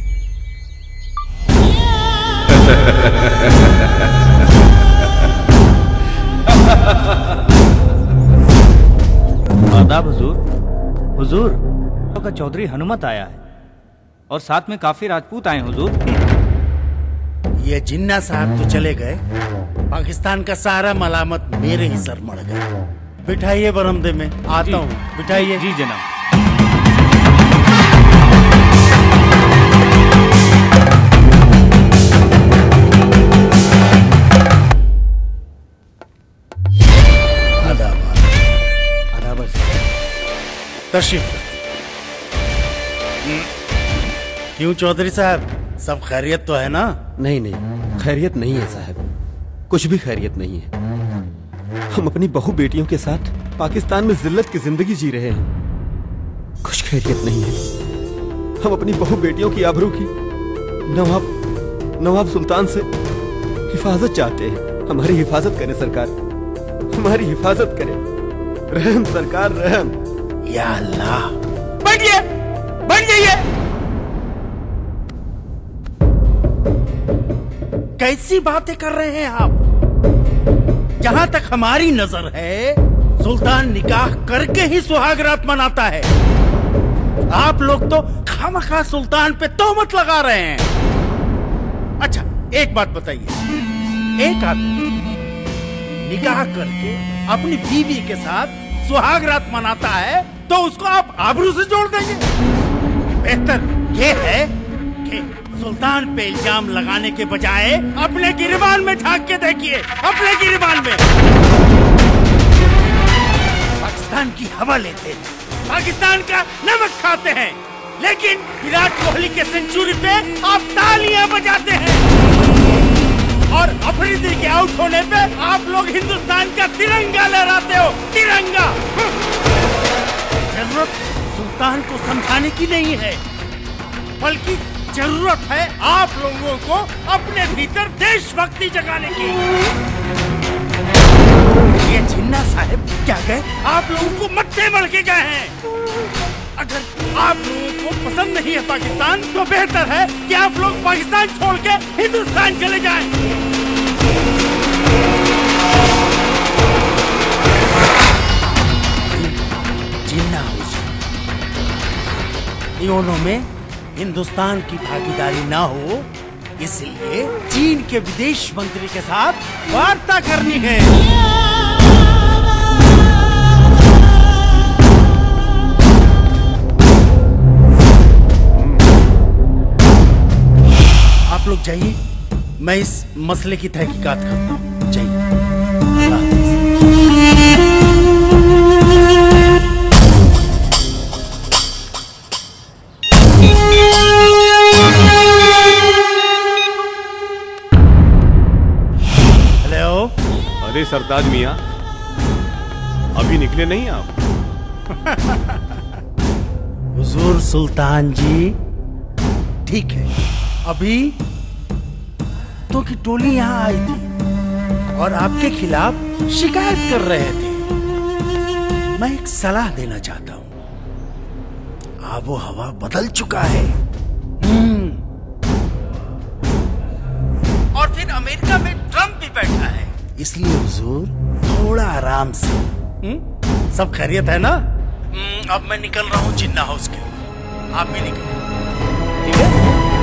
आदाब हुजूर। हुजूर का चौधरी हनुमत आया है और साथ में काफी राजपूत आए हुजूर। ये जिन्ना साहब तो चले गए, पाकिस्तान का सारा मलामत मेरे ही सर मड़ गया। बिठाइए बरामदे में, आता हूँ। बिठाइए। जी जनाब। तशरीफ। क्यों चौधरी साहब, सब खैरियत तो है ना? नहीं नहीं, खैरियत नहीं है साहब, कुछ भी खैरियत नहीं है। हम अपनी बहू बेटियों के साथ पाकिस्तान में जिल्लत की जिंदगी जी रहे हैं, कुछ खैरियत नहीं है। हम अपनी बहू बेटियों की आबरू की नवाब सुल्तान से हिफाजत चाहते हैं। हमारी हिफाजत करें सरकार, हमारी हिफाजत करें। रहम सरकार, रहम। या अल्लाह। बैठ जाइए। कैसी बातें कर रहे हैं आप? जहां तक हमारी नजर है, सुल्तान निकाह करके ही सुहागरात मनाता है। आप लोग तो खामखा सुल्तान पे तोहमत लगा रहे हैं। अच्छा एक बात बताइए, एक आदमी निकाह करके अपनी बीवी के साथ सुहागरात मनाता है तो उसको आप आबरू से जोड़ देंगे? बेहतर ये है कि सुल्तान पे इल्जाम लगाने के बजाय अपने गिरबान में झांक के देखिए, अपने गिरबान में। पाकिस्तान की हवा लेते हैं, पाकिस्तान का नमक खाते हैं, लेकिन विराट कोहली के सेंचुरी पे आप तालियां बजाते हैं और अफरीदी के आउट होने पे आप लोग हिंदुस्तान का तिरंगा लहराते हो। तिरंगा। जरूरत सुल्तान को समझाने की नहीं है, बल्कि जरूरत है आप लोगों को अपने भीतर देशभक्ति जगाने की। ये जिन्ना साहब क्या गए? आप लोगों को मत्थे मल के गए हैं। अगर आप लोगों को पसंद नहीं है पाकिस्तान, तो बेहतर है कि आप लोग पाकिस्तान छोड़ के हिंदुस्तान चले जाएं। जिन्ना दोनों में हिंदुस्तान की भागीदारी ना हो, इसलिए चीन के विदेश मंत्री के साथ वार्ता करनी है। आप लोग जाइए, मैं इस मसले की तहकीकात करता हूँ। जाइए। हेलो। अरे सरताज मियाँ, अभी निकले नहीं आप? हुजूर सुल्तान जी, ठीक है, अभी तो की टोली यहाँ आई थी और आपके खिलाफ शिकायत कर रहे थे। मैं एक सलाह देना चाहता हूँ। आबो हवा बदल चुका है। और फिर अमेरिका में ट्रम्प भी बैठा है, इसलिए हुजूर थोड़ा आराम से। सब खैरियत है ना? अब मैं निकल रहा हूँ जिन्ना हाउस के लिए, आप भी निकलिए, ठीक है?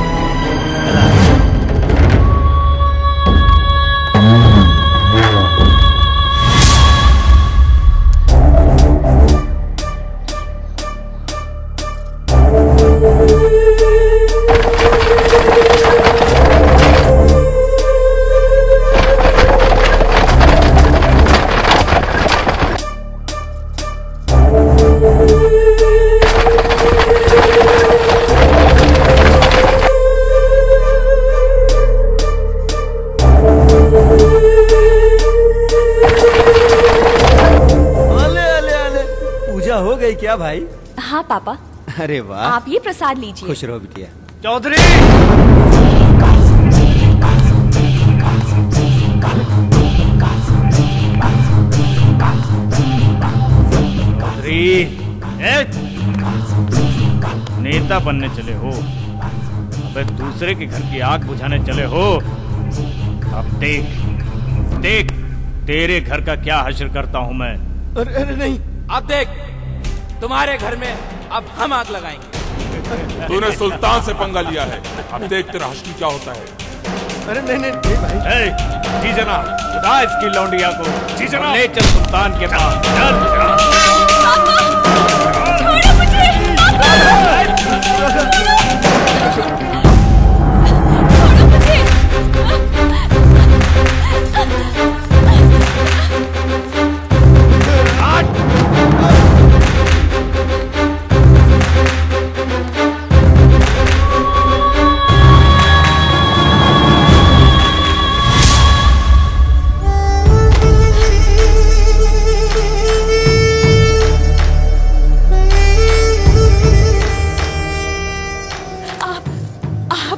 क्या भाई? हाँ पापा। अरे वाह, आप ये प्रसाद लीजिए। खुश रहो बिटिया। चौधरी, नेता बनने चले हो, अबे दूसरे के घर की आग बुझाने चले हो। अब देख देख तेरे घर का क्या हश्र करता हूँ मैं। अरे नहीं, अब देख तुम्हारे घर में अब हम आग लगाएंगे। तूने सुल्तान से पंगा लिया है, अब देख तेरा हश्र क्या होता है। अरे नहीं भाई। जी जनाब, खुदा इसकी लौंडिया को जी जनाब ले चल सुल्तान के पास। चल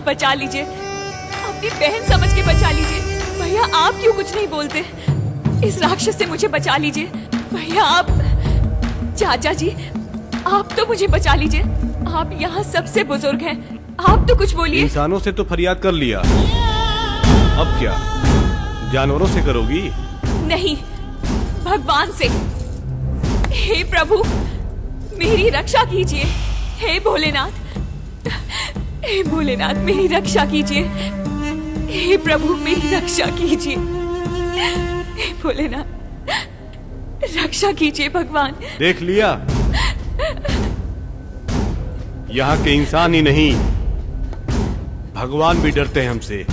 आप बचा लीजिए, अपनी बहन समझ के बचा लीजिए। भैया आप क्यों कुछ नहीं बोलते? इस राक्षस से मुझे बचा लीजिए भैया। आप चाचा जी आप तो मुझे बचा लीजिए, आप यहाँ सबसे बुजुर्ग हैं, आप तो कुछ बोलिए। इंसानों से तो फरियाद कर लिया, अब क्या जानवरों से करोगी? नहीं, भगवान से। हे प्रभु मेरी रक्षा कीजिए, हे भोलेनाथ, हे भोलेनाथ मेरी रक्षा कीजिए, हे प्रभु मेरी रक्षा कीजिए, हे भोलेनाथ रक्षा कीजिए भगवान। देख लिया, यहाँ के इंसान ही नहीं भगवान भी डरते हैं हमसे,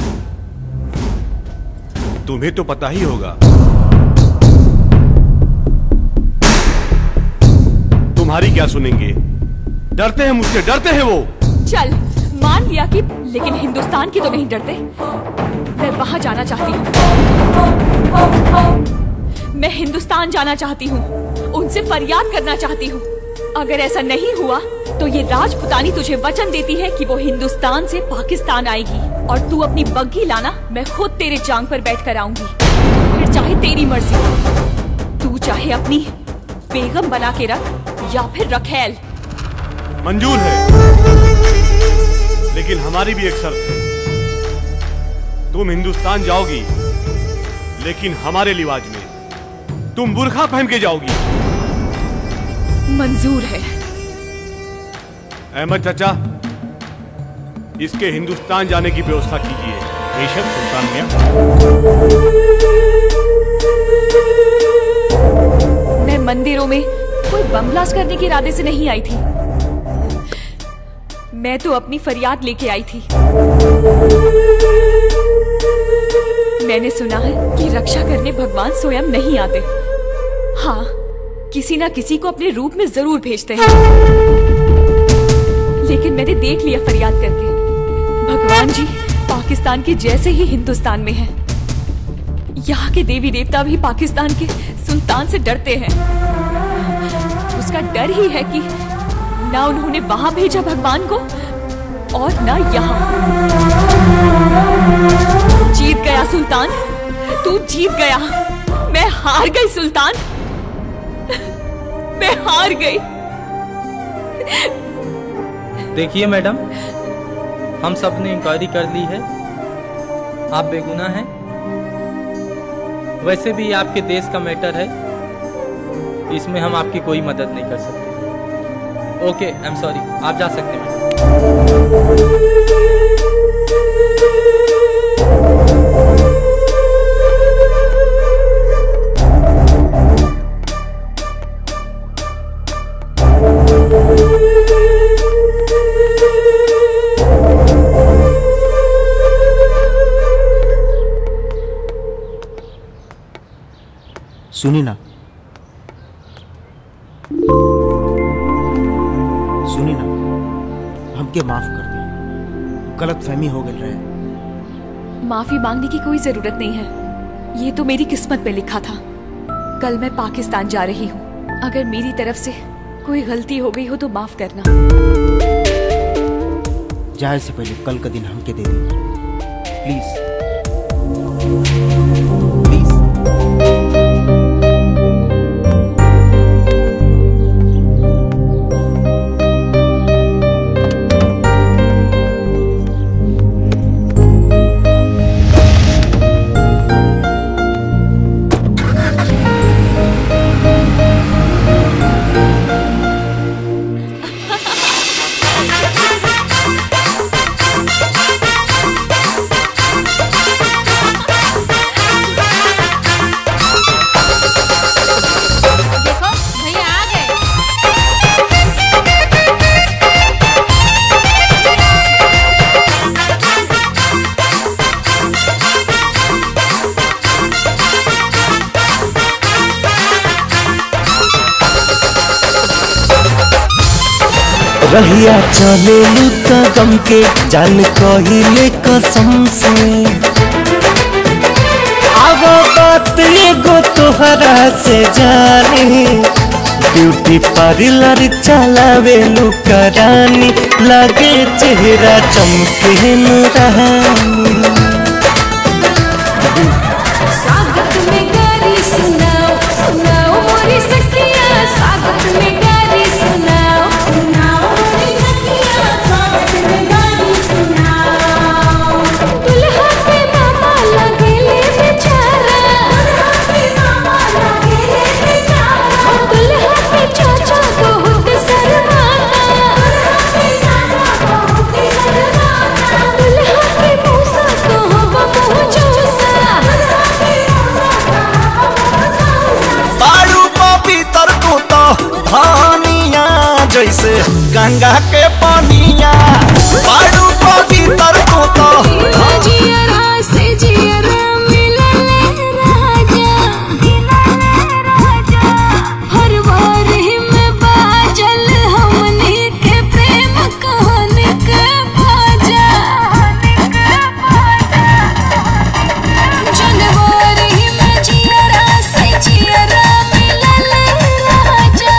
तुम्हें तो पता ही होगा। तुम्हारी क्या सुनेंगे, डरते हैं मुझसे, डरते हैं वो। चल मान लिया कि, लेकिन हिंदुस्तान की तो नहीं डरते। मैं वहां जाना चाहती हूँ, मैं हिंदुस्तान जाना चाहती हूँ, उनसे फरियाद करना चाहती हूँ। अगर ऐसा नहीं हुआ तो ये राजपुतानी तुझे वचन देती है कि वो हिंदुस्तान से पाकिस्तान आएगी और तू अपनी बग्घी लाना, मैं खुद तेरे जांग पर बैठ कर आऊंगी। फिर चाहे तेरी मर्जी, तू चाहे अपनी बेगम बना के रख या फिर रखेल। मंजूर है, लेकिन हमारी भी एक शर्त है। तुम हिंदुस्तान जाओगी, लेकिन हमारे लिवाज में तुम बुर्खा पहन के जाओगी। मंजूर है। अहमद चाचा, इसके हिंदुस्तान जाने की व्यवस्था कीजिए। बेशक सुल्तान मियां। मैं मंदिरों में कोई बम ब्लास्ट करने के इरादे से नहीं आई थी, मैं तो अपनी फरियाद लेके आई थी। मैंने सुना है कि रक्षा करने भगवान स्वयं नहीं आते, हाँ किसी ना किसी को अपने रूप में जरूर भेजते हैं। लेकिन मैंने देख लिया फरियाद करके, भगवान जी पाकिस्तान के जैसे ही हिंदुस्तान में हैं। यहाँ के देवी देवता भी पाकिस्तान के सुल्तान से डरते हैं। उसका डर ही है कि ना उन्होंने वहां भेजा भगवान को और ना यहाँ। जीत गया सुल्तान, तू जीत गया। मैं हार गई सुल्तान, मैं हार गई। देखिए मैडम, हम सब ने इंक्वायरी कर ली है, आप बेगुनाह हैं। वैसे भी आपके देश का मैटर है, इसमें हम आपकी कोई मदद नहीं कर सकते। ओके, आई एम सॉरी, आप जा सकते हैं। सुनी ना, सुनी ना, हमके माफ कर दे, गलत फहमी हो गई रहे। माफी मांगने की कोई जरूरत नहीं है, ये तो मेरी किस्मत में लिखा था। कल मैं पाकिस्तान जा रही हूँ, अगर मेरी तरफ से कोई गलती हो गई हो तो माफ करना। जाए से पहले कल का दिन हमके दे दे प्लीज। रहिया चले लुता गम के जान कहिले कसम से। आगो बात एगो तोहरा से जाने ब्यूटी पार्लर चलावे लुकरानी लागे चेहरा चमके नुरानी। स्वागत में गारी सुनाओ सुनाओ मोरी सखिया, स्वागत में गारी सुनाओ सुनाओ मोरी सखिया, स्वागत में गारी सुनाओ। दुल्हा के मामा लगेले बेचारा, दुल्हा के मामा लगेले बेचारा, दुल्हा के चाचा बहुत शर्माता, दुल्हा के चाचा बहुत शर्माता, दुल्हा के मौसा को बहु जोसा। बारू पवित्र तू तो धानिया जैसे गंगा के पानिया। बारू पवित्र तू तो जियरा से जियरा मिलले राजा, हर बार में बाजल हमनी के प्रेम कहानी के बाजा। जनवरी में जियरा से जियरा मिलले राजा,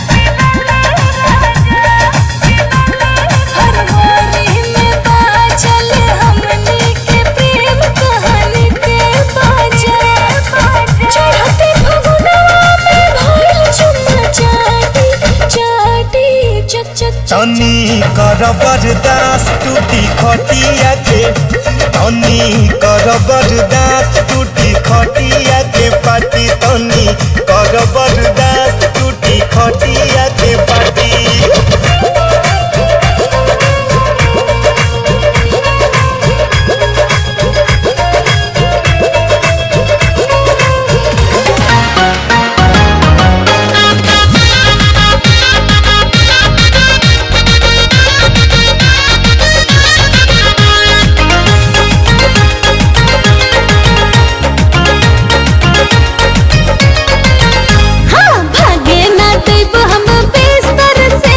हर बार में बाजल हमनी के प्रेम कहानी के बाजा। चढ़ते फगुनवा में भइल चुम्मा चाटी चाटी चक चक तनी कर बरदास टूटी खटिया के, तनी कर बरदास टूटी खटिया के पाटी, तनी कर बरदास टूटी खटिया के पाटी। हाँ भागे ना देब हम बिस्तर से,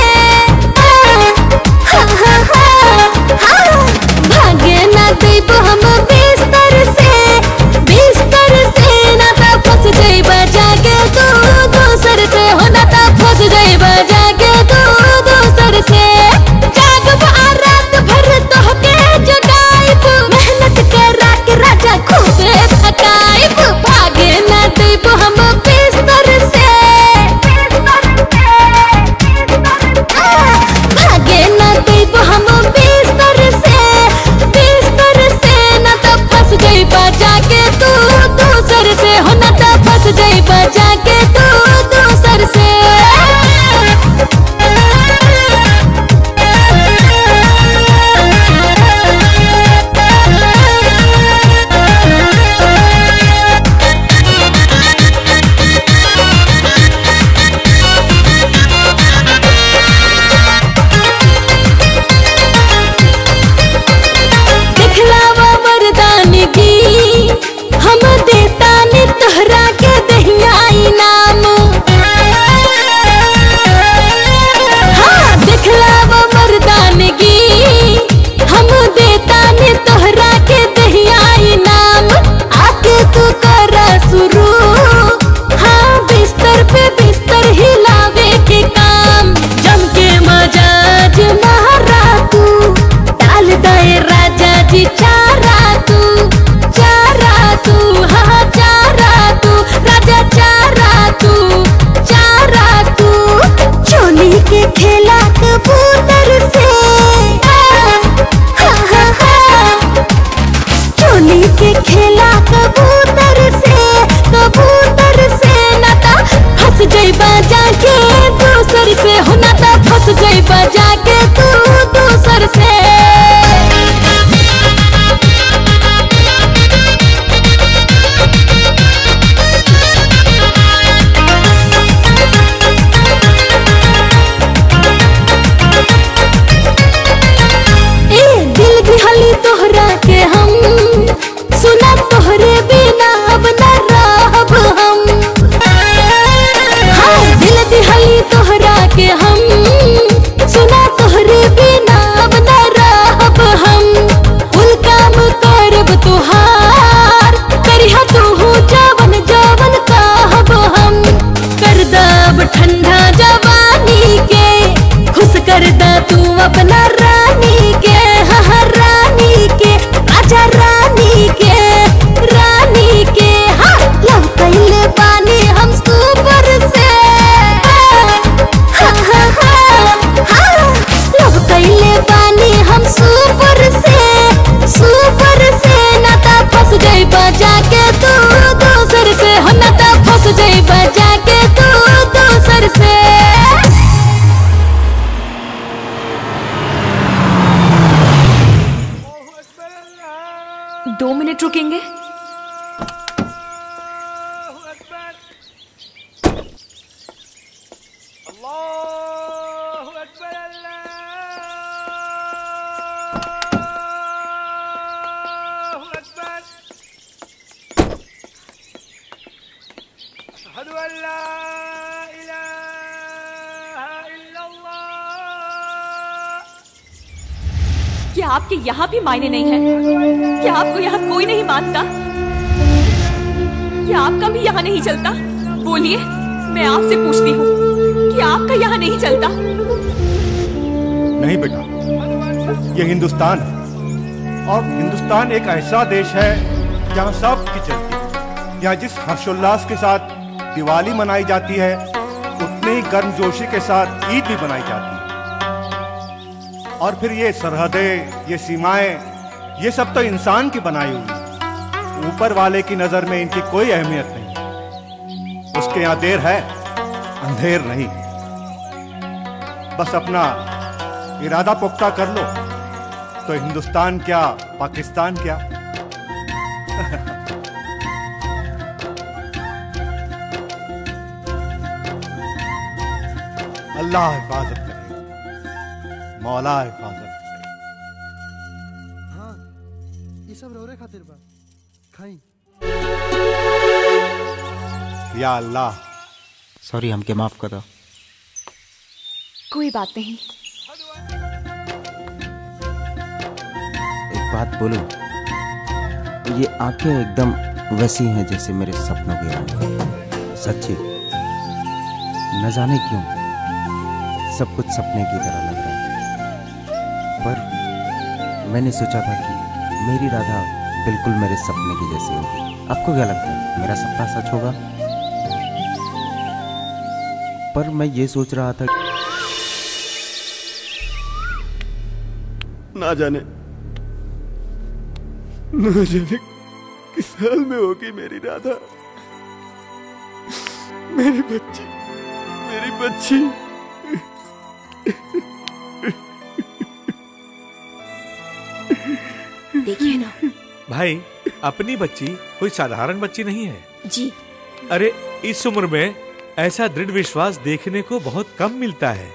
हाँ हाँ हाँ हाँ भागे ना देब हम बिस्तर से, बिस्तर से ना तो फंस जाइबा जाके तू दूसर से, हो ना तो फंस जाइबा जाके तू दूसर से। जागब आ रात भर तोहके जगाइब, मेहनत करा के राजा खूबे थकाइब। भागे ना देब हम बिस्तर से, भागे ना देब हम बिस्तर से, बिस्तर से ना तो फंस जाइबा जाके तू दूसर से, हो ना तो फंस जाइबा जाके तू दूसर से। दिखलावा वरदान की हम देता ने तोहरा के दहिया इनाम। हाँ दिखलावा वरदान की हम देता ने तोहरा के दहिया इनाम। आके तू करा शुरू, हाँ बिस्तर पे बिस्तर हिलावे के काम। जम के मजाज मारा तू, डाल दे राजा जी चारा तू, चारा तू, हाँ चारा तू, राजा चारा तू, चारा तू। चोली के खेला कबूतर से, हाँ हाँ हाँ चोली के खेला कबूतर से, कबूतर से ना तो फंस जाइबा जाके दूसर से, हो ना तो फंस जाइबा जाके तू दूसर से। ए दिल दिहली तोहरा के हम, सुना तोहरे बिना अब न रहब हम। हाँ दिल दिहली तोहरा के हम, अपना रानी के, हाँ रानी के, राजा रानी के, रानी के। हाँ लव कैले बानी हम सुपर से, हाँ हाँ हाँ हाँ लव कैले बानी हम सुपर से, सुपर से। नाता फंस गई बजा के तू दूसर से, हो नाता फंस गई बजा के तू दूसर से। 2 मिनट रुकेंगे? क्या आपके यहाँ भी मायने नहीं है? क्या आपको यहाँ कोई नहीं मानता? क्या आपका भी यहाँ नहीं चलता? बोलिए, मैं आपसे पूछती हूँ कि आपका यहाँ नहीं चलता? नहीं बेटा, ये हिंदुस्तान है और हिंदुस्तान एक ऐसा देश है जहाँ सब की चलती है। यहाँ जिस हर्षोल्लास के साथ दिवाली मनाई जाती है उतनी ही गर्मजोशी के साथ ईद भी मनाई जाती है। और फिर ये सरहदें, ये सीमाएं, ये सब तो इंसान की बनाई हुई है। ऊपर वाले की नजर में इनकी कोई अहमियत नहीं। उसके यहाँ देर है, अंधेर नहीं। बस अपना इरादा पुख्ता कर लो तो हिंदुस्तान क्या, पाकिस्तान क्या। अल्लाह हिफाजत करे, मौला हिफाजत। हाँ ये सब रोरे खातिर बा, खाई। या अल्लाह, सॉरी, हमके माफ कर दो। कोई बात नहीं। एक बात बोलूं, ये आंखें एकदम वैसी हैं जैसे मेरे सपनों की रानी। सच्ची, न जाने क्यों सब कुछ सपने की तरह लग रहा है। पर मैंने सोचा था कि मेरी राधा बिल्कुल मेरे सपने की जैसी होगी। आपको क्या लगता है, मेरा सपना सच होगा? पर मैं ये सोच रहा था ना जाने किस हाल में होगी मेरी राधा, मेरी बच्ची, मेरी बच्ची। देखिए ना भाई, अपनी बच्ची कोई साधारण बच्ची नहीं है जी। अरे इस उम्र में ऐसा दृढ़ विश्वास देखने को बहुत कम मिलता है।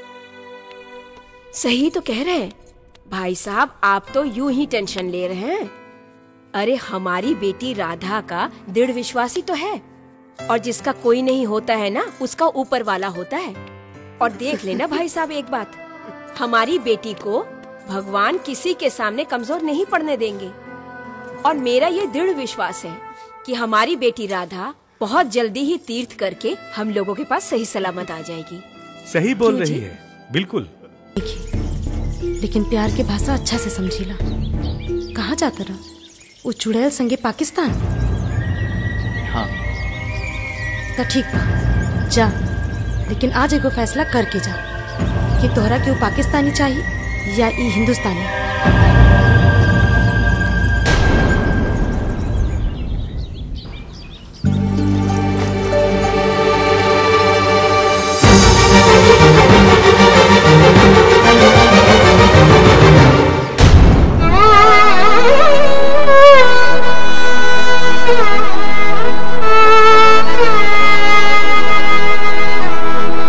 सही तो कह रहे हैं भाई साहब, आप तो यूं ही टेंशन ले रहे हैं। अरे हमारी बेटी राधा का दृढ़ विश्वास ही तो है, और जिसका कोई नहीं होता है ना, उसका ऊपर वाला होता है। और देख लेना भाई साहब एक बात, हमारी बेटी को भगवान किसी के सामने कमजोर नहीं पड़ने देंगे। और मेरा ये दृढ़ विश्वास है कि हमारी बेटी राधा बहुत जल्दी ही तीर्थ करके हम लोगों के पास सही सलामत आ जाएगी। सही बोल रही है, बिल्कुल। लेकिन प्यार की भाषा अच्छा से समझीला। कहाँ जाता रहा वो चुड़ैल संगे पाकिस्तान? हाँ तो ठीक बा, जा। लेकिन आज एगो फैसला करके जा कि तोहरा के वो पाकिस्तानी चाहिए या ई हिंदुस्तानी।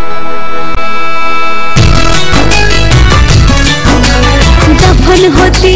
होती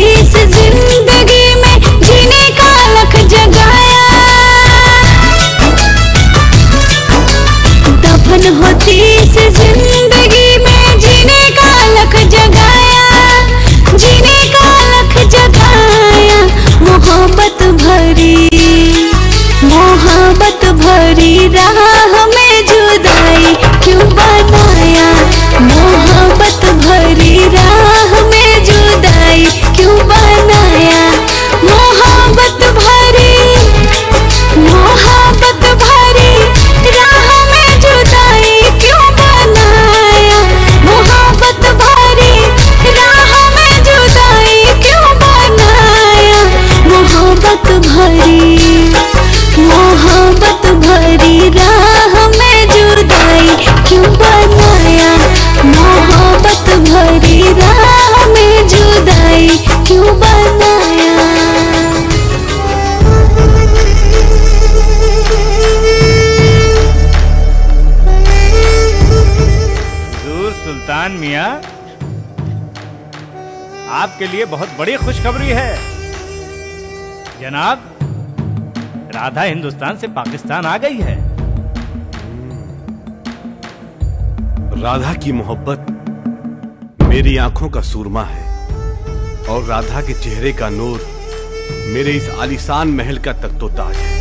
आपके लिए बहुत बड़ी खुशखबरी है जनाब। राधा हिंदुस्तान से पाकिस्तान आ गई है। राधा की मोहब्बत मेरी आंखों का सूरमा है और राधा के चेहरे का नूर मेरे इस आलीशान महल का तख्तोताज है।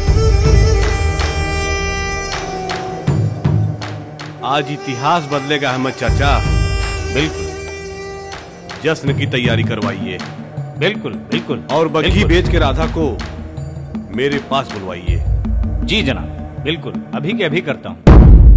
आज इतिहास बदलेगा अहमद चाचा। बिल्कुल। जश्न की तैयारी करवाइए। बिल्कुल बिल्कुल। और बग्घी बेच के राधा को मेरे पास बुलवाइए। जी जनाब, बिल्कुल अभी के अभी करता हूं।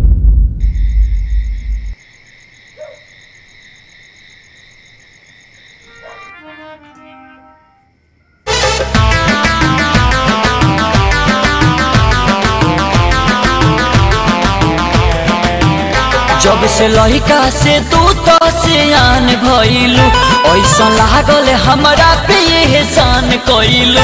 जब से लड़का से तू तो सियान भइलू, ऐसा लागल हमरा पे एहसान कइलू।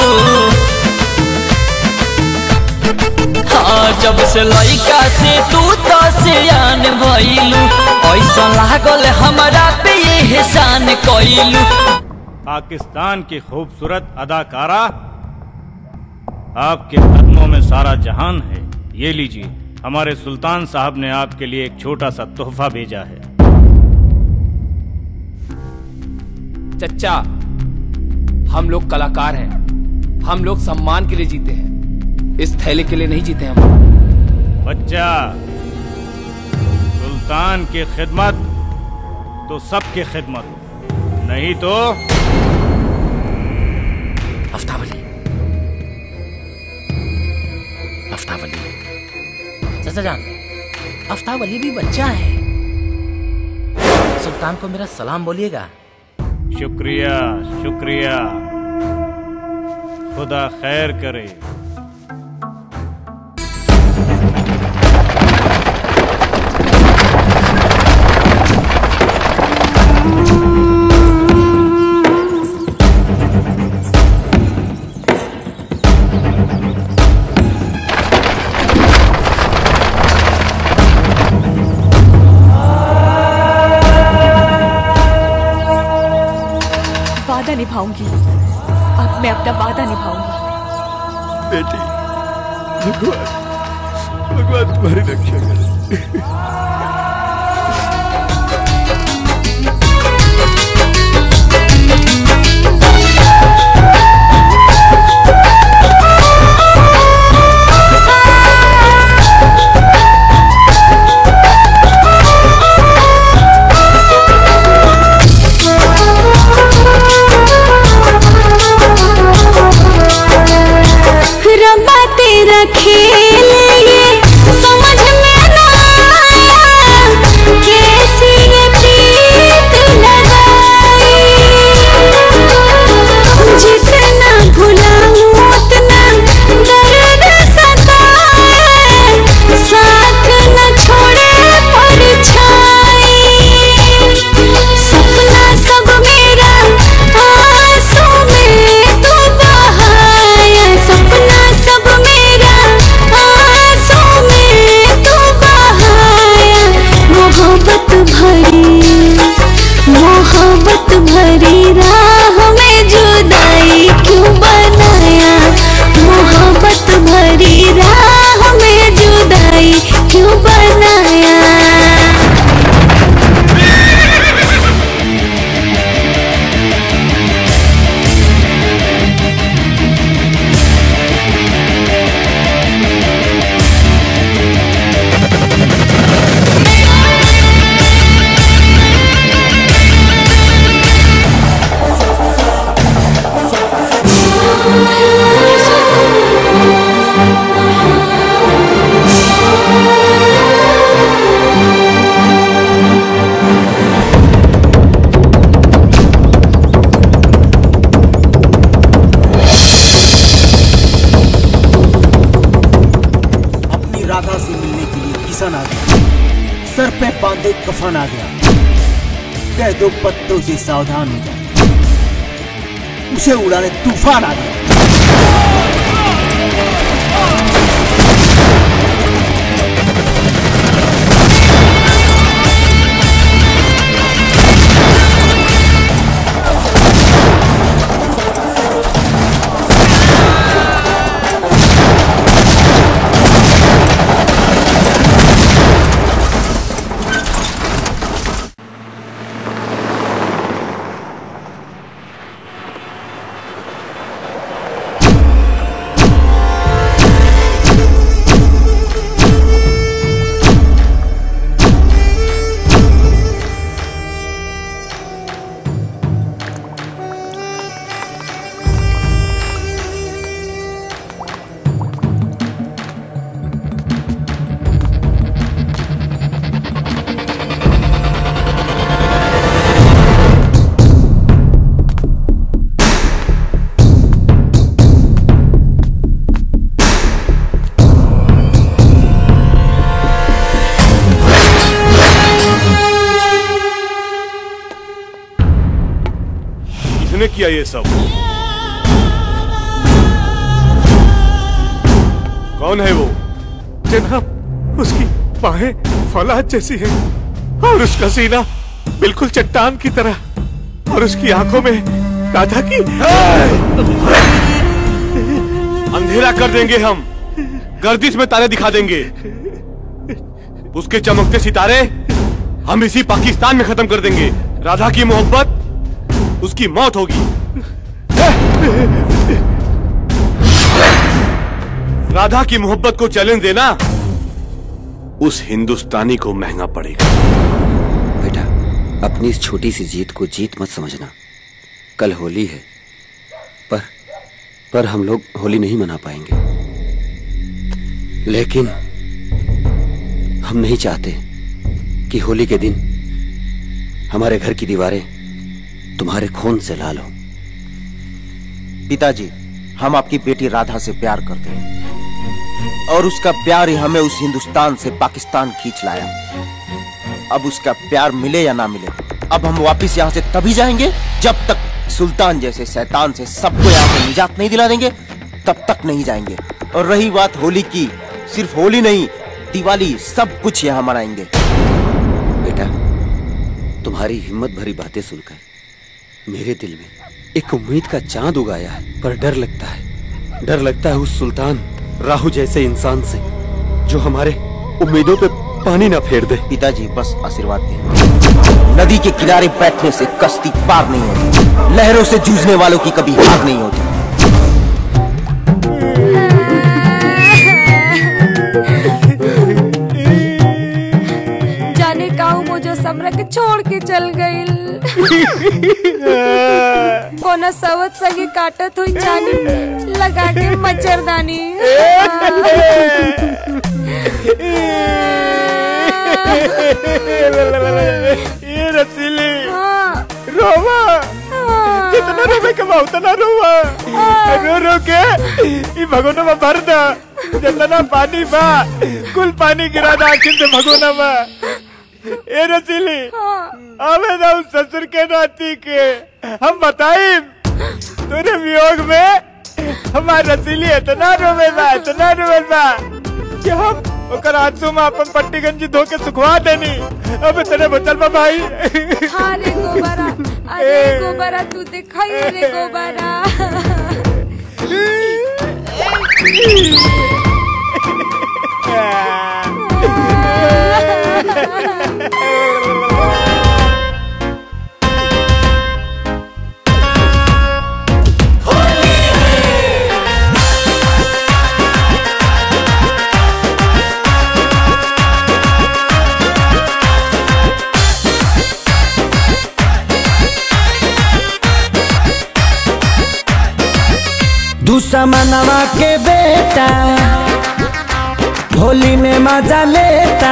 हाँ, जब से लड़का से तू तो सियान भइलू, ऐसा लागल हमरा पे एहसान कइलू। पाकिस्तान की खूबसूरत अदाकारा, आपके कदमों में सारा जहान है। ये लीजिए, हमारे सुल्तान साहब ने आपके लिए एक छोटा सा तोहफा भेजा है। चच्चा, हम लोग कलाकार हैं, हम लोग सम्मान के लिए जीते हैं, इस थैले के लिए नहीं जीते हम। बच्चा, सुल्तान की खिदमत तो सबकी खिदमत, नहीं तो अफ्तावली। अफ्तावली चाचा जान, अफ्तावली भी बच्चा है। सुल्तान को मेरा सलाम बोलिएगा। शुक्रिया शुक्रिया, खुदा खैर करे। निभाऊंगी, अब मैं अपना वादा निभाऊंगी। बेटी, भगवान तुम्हारी रक्षा करे। खेल ये समझ में ना आया, कैसी ये प्रीत लगाई। जितना भुलाऊं उतना दर्द सताए, साथ न छोड़े परछाई। सपना सब मेरा आंसू में तू बहाया, सपना सब मेरा आंसू में तू बहाया। मोहब्बत भरी राह में जुदाई क्यों बनाया। मोहब्बत भरी राह में जुदाई क्यों बनाया। राधा से मिलने के लिए किसान आ गया, सर पे बांधे कफन आ गया। कह दो पत्तों से सावधान हो जाए, उसे उड़ाने तूफान आ गया। तूने किया ये सब? कौन है वो? जनाब, उसकी बाहें फौलाद जैसी हैं और उसका सीना बिल्कुल चट्टान की तरह और उसकी आंखों में राधा की। अंधेरा कर देंगे हम, गर्दिश में तारे दिखा देंगे। उसके चमकते सितारे हम इसी पाकिस्तान में खत्म कर देंगे। राधा की मोहब्बत उसकी मौत होगी। राधा की मोहब्बत को चैलेंज देना उस हिंदुस्तानी को महंगा पड़ेगा। बेटा, अपनी इस छोटी सी जीत को जीत मत समझना। कल होली है, पर हम लोग होली नहीं मना पाएंगे। लेकिन हम नहीं चाहते कि होली के दिन हमारे घर की दीवारें तुम्हारे खून से लाल हो। पिताजी, हम आपकी बेटी राधा से प्यार करते हैं और उसका प्यार ही हमें उस हिंदुस्तान से पाकिस्तान खींच लाया। अब उसका प्यार मिले या ना मिले, अब हम वापिस यहाँ से तभी जाएंगे जब तक सुल्तान जैसे शैतान से सबको यहाँ से निजात नहीं दिला देंगे, तब तक नहीं जाएंगे। और रही बात होली की, सिर्फ होली नहीं, दिवाली, सब कुछ यहाँ मनाएंगे। बेटा, तुम्हारी हिम्मत भरी बातें सुनकर मेरे दिल में एक उम्मीद का चांद उगाया है। पर डर लगता है उस सुल्तान राहु जैसे इंसान से जो हमारे उम्मीदों पे पानी ना फेर दे। पिताजी, बस आशीर्वाद दें। नदी के किनारे बैठने से कश्ती पार नहीं होती, लहरों से जूझने वालों की कभी हार नहीं होती। जाने काऊ मुझे समरा के छोड़ के चल गई। कोना सवत सगी काटत हुई जानी लगा के मच्छरदानी। ये रसीली रोवा, जितना रोवे कमा उतना रोवा। रो रो के ये भगोना में भर दा, जितना पानी बा कुल पानी गिरा दा आखिर से भगोना में। ए रसीली, आवे ना उस ससुर के नाती के हम बताई तूने वियोग में हमारी रसीली इतना रोवेला कि हम ओकर आंसू में अपन पट्टी गंजी धो के सुखवा देनी। अब तेरे बचल में भाई। हाँ रे गोबरा, अरे गोबरा तू दिखाई रे गोबरा। दुश्मनवा के बेटा होली में मजा लेता।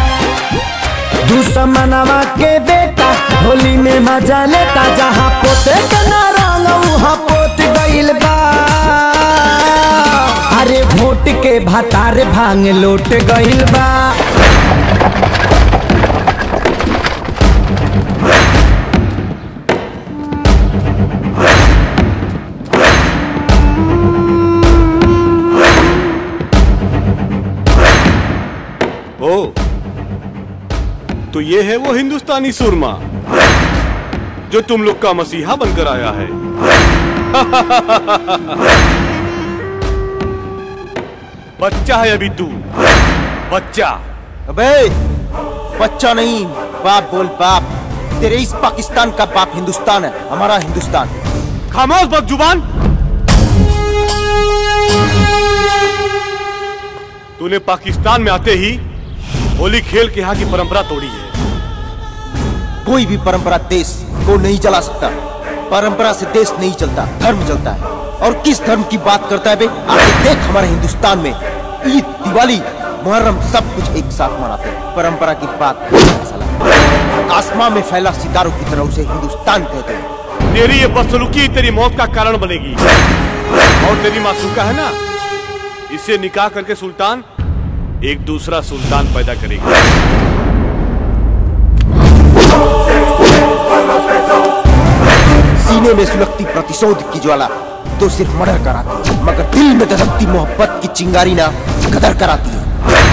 दुश्मनवा के बेटा होली में मजा लेता। जहाँ पोते के ना रंग वहाँ पोत गइल बा। अरे वोट के भतार भांग लौट गइल बा। तो ये है वो हिंदुस्तानी सुरमा जो तुम लोग का मसीहा बनकर आया है। बच्चा है अभी तू, बच्चा। अबे बच्चा नहीं, बाप बोल बाप। तेरे इस पाकिस्तान का बाप हिंदुस्तान है, हमारा हिंदुस्तान। खामोश बदजुबान। तूने पाकिस्तान में आते ही होली खेल के यहाँ की परंपरा तोड़ी है। कोई भी परंपरा देश को नहीं चला सकता। परंपरा से देश नहीं चलता, धर्म चलता है। और किस धर्म की बात करता है बे? आके देख, हमारे हिंदुस्तान में ईद, दिवाली, मुहर्रम सब कुछ एक साथ मनाते हैं। परंपरा की बात साला। आसमां में फैला सितारों की तरह उसे हिंदुस्तान कहते हैं। तेरी ये बदसलूकी तेरी मौत का कारण बनेगी। और तेरी मासूका है ना, इसे निकाह करके सुल्तान एक दूसरा सुल्तान पैदा करेगा। सीने में सुलगती प्रतिशोध की ज्वाला तो सिर्फ मर्डर कराती है, मगर दिल में धधकती मोहब्बत की चिंगारी ना कदर कराती है।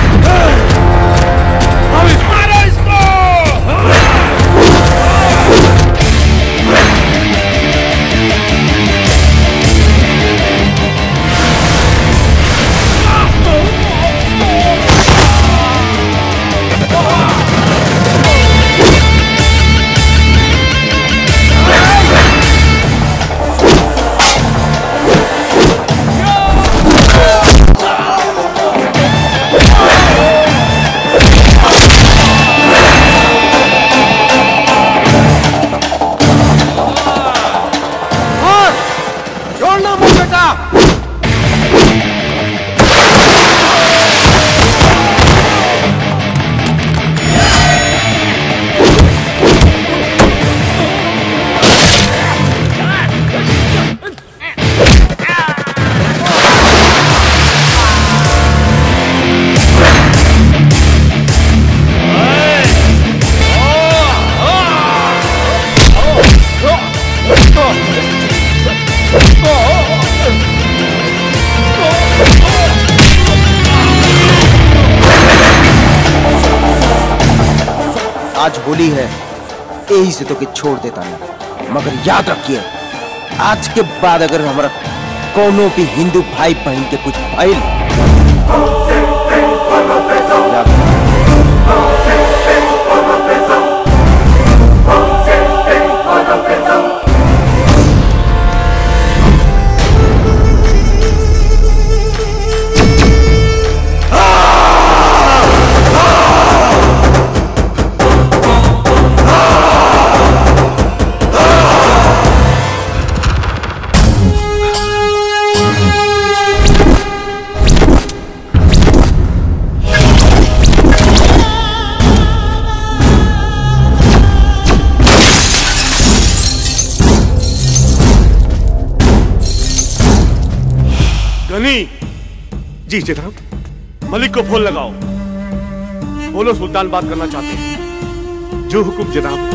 आज होली है, यही से तो कि छोड़ देता नहीं, मगर याद रखिए आज के बाद अगर हमारा कोनो भी हिंदू भाई बहन के कुछ भइल जी जनाब, मलिक को फोन लगाओ। बोलो सुल्तान बात करना चाहते हैं। जो हुक्म जनाब।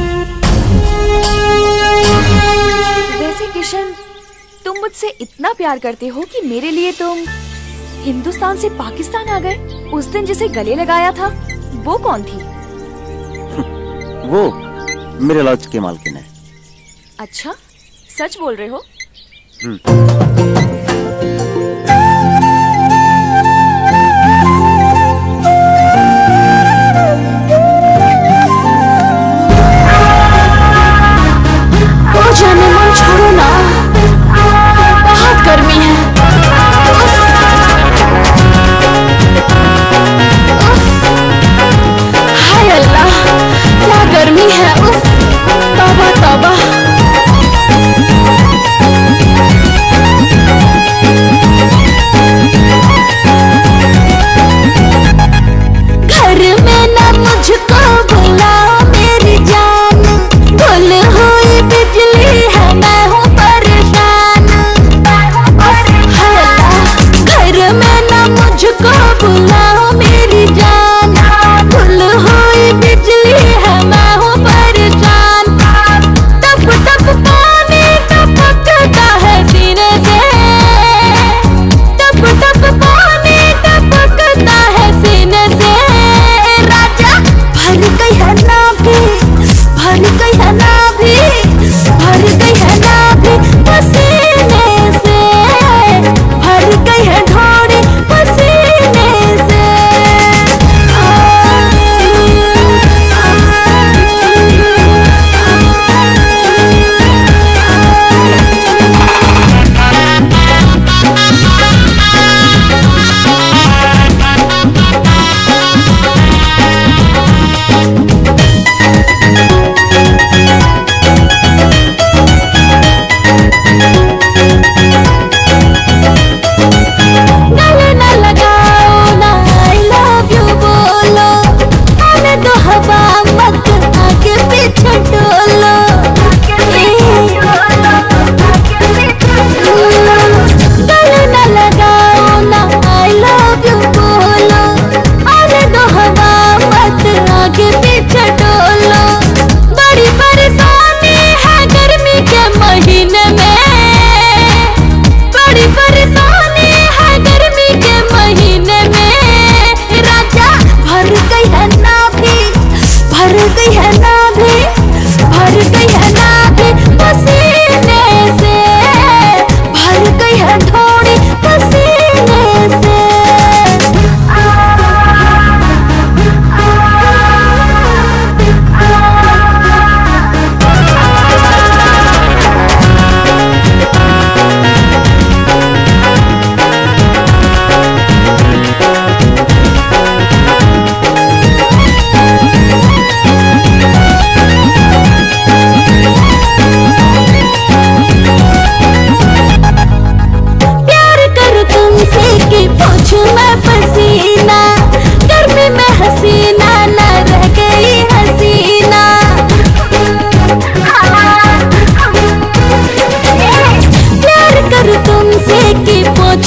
वैसे किशन, तुम मुझसे इतना प्यार करते हो कि मेरे लिए तुम हिंदुस्तान से पाकिस्तान आ गए। उस दिन जिसे गले लगाया था वो कौन थी? वो मेरे लॉज के मालकिन है। अच्छा, सच बोल रहे हो? जाने मन छोड़ो ना, बहुत गर्मी है। हाय अल्लाह, क्या गर्मी है। तौबा तौबा।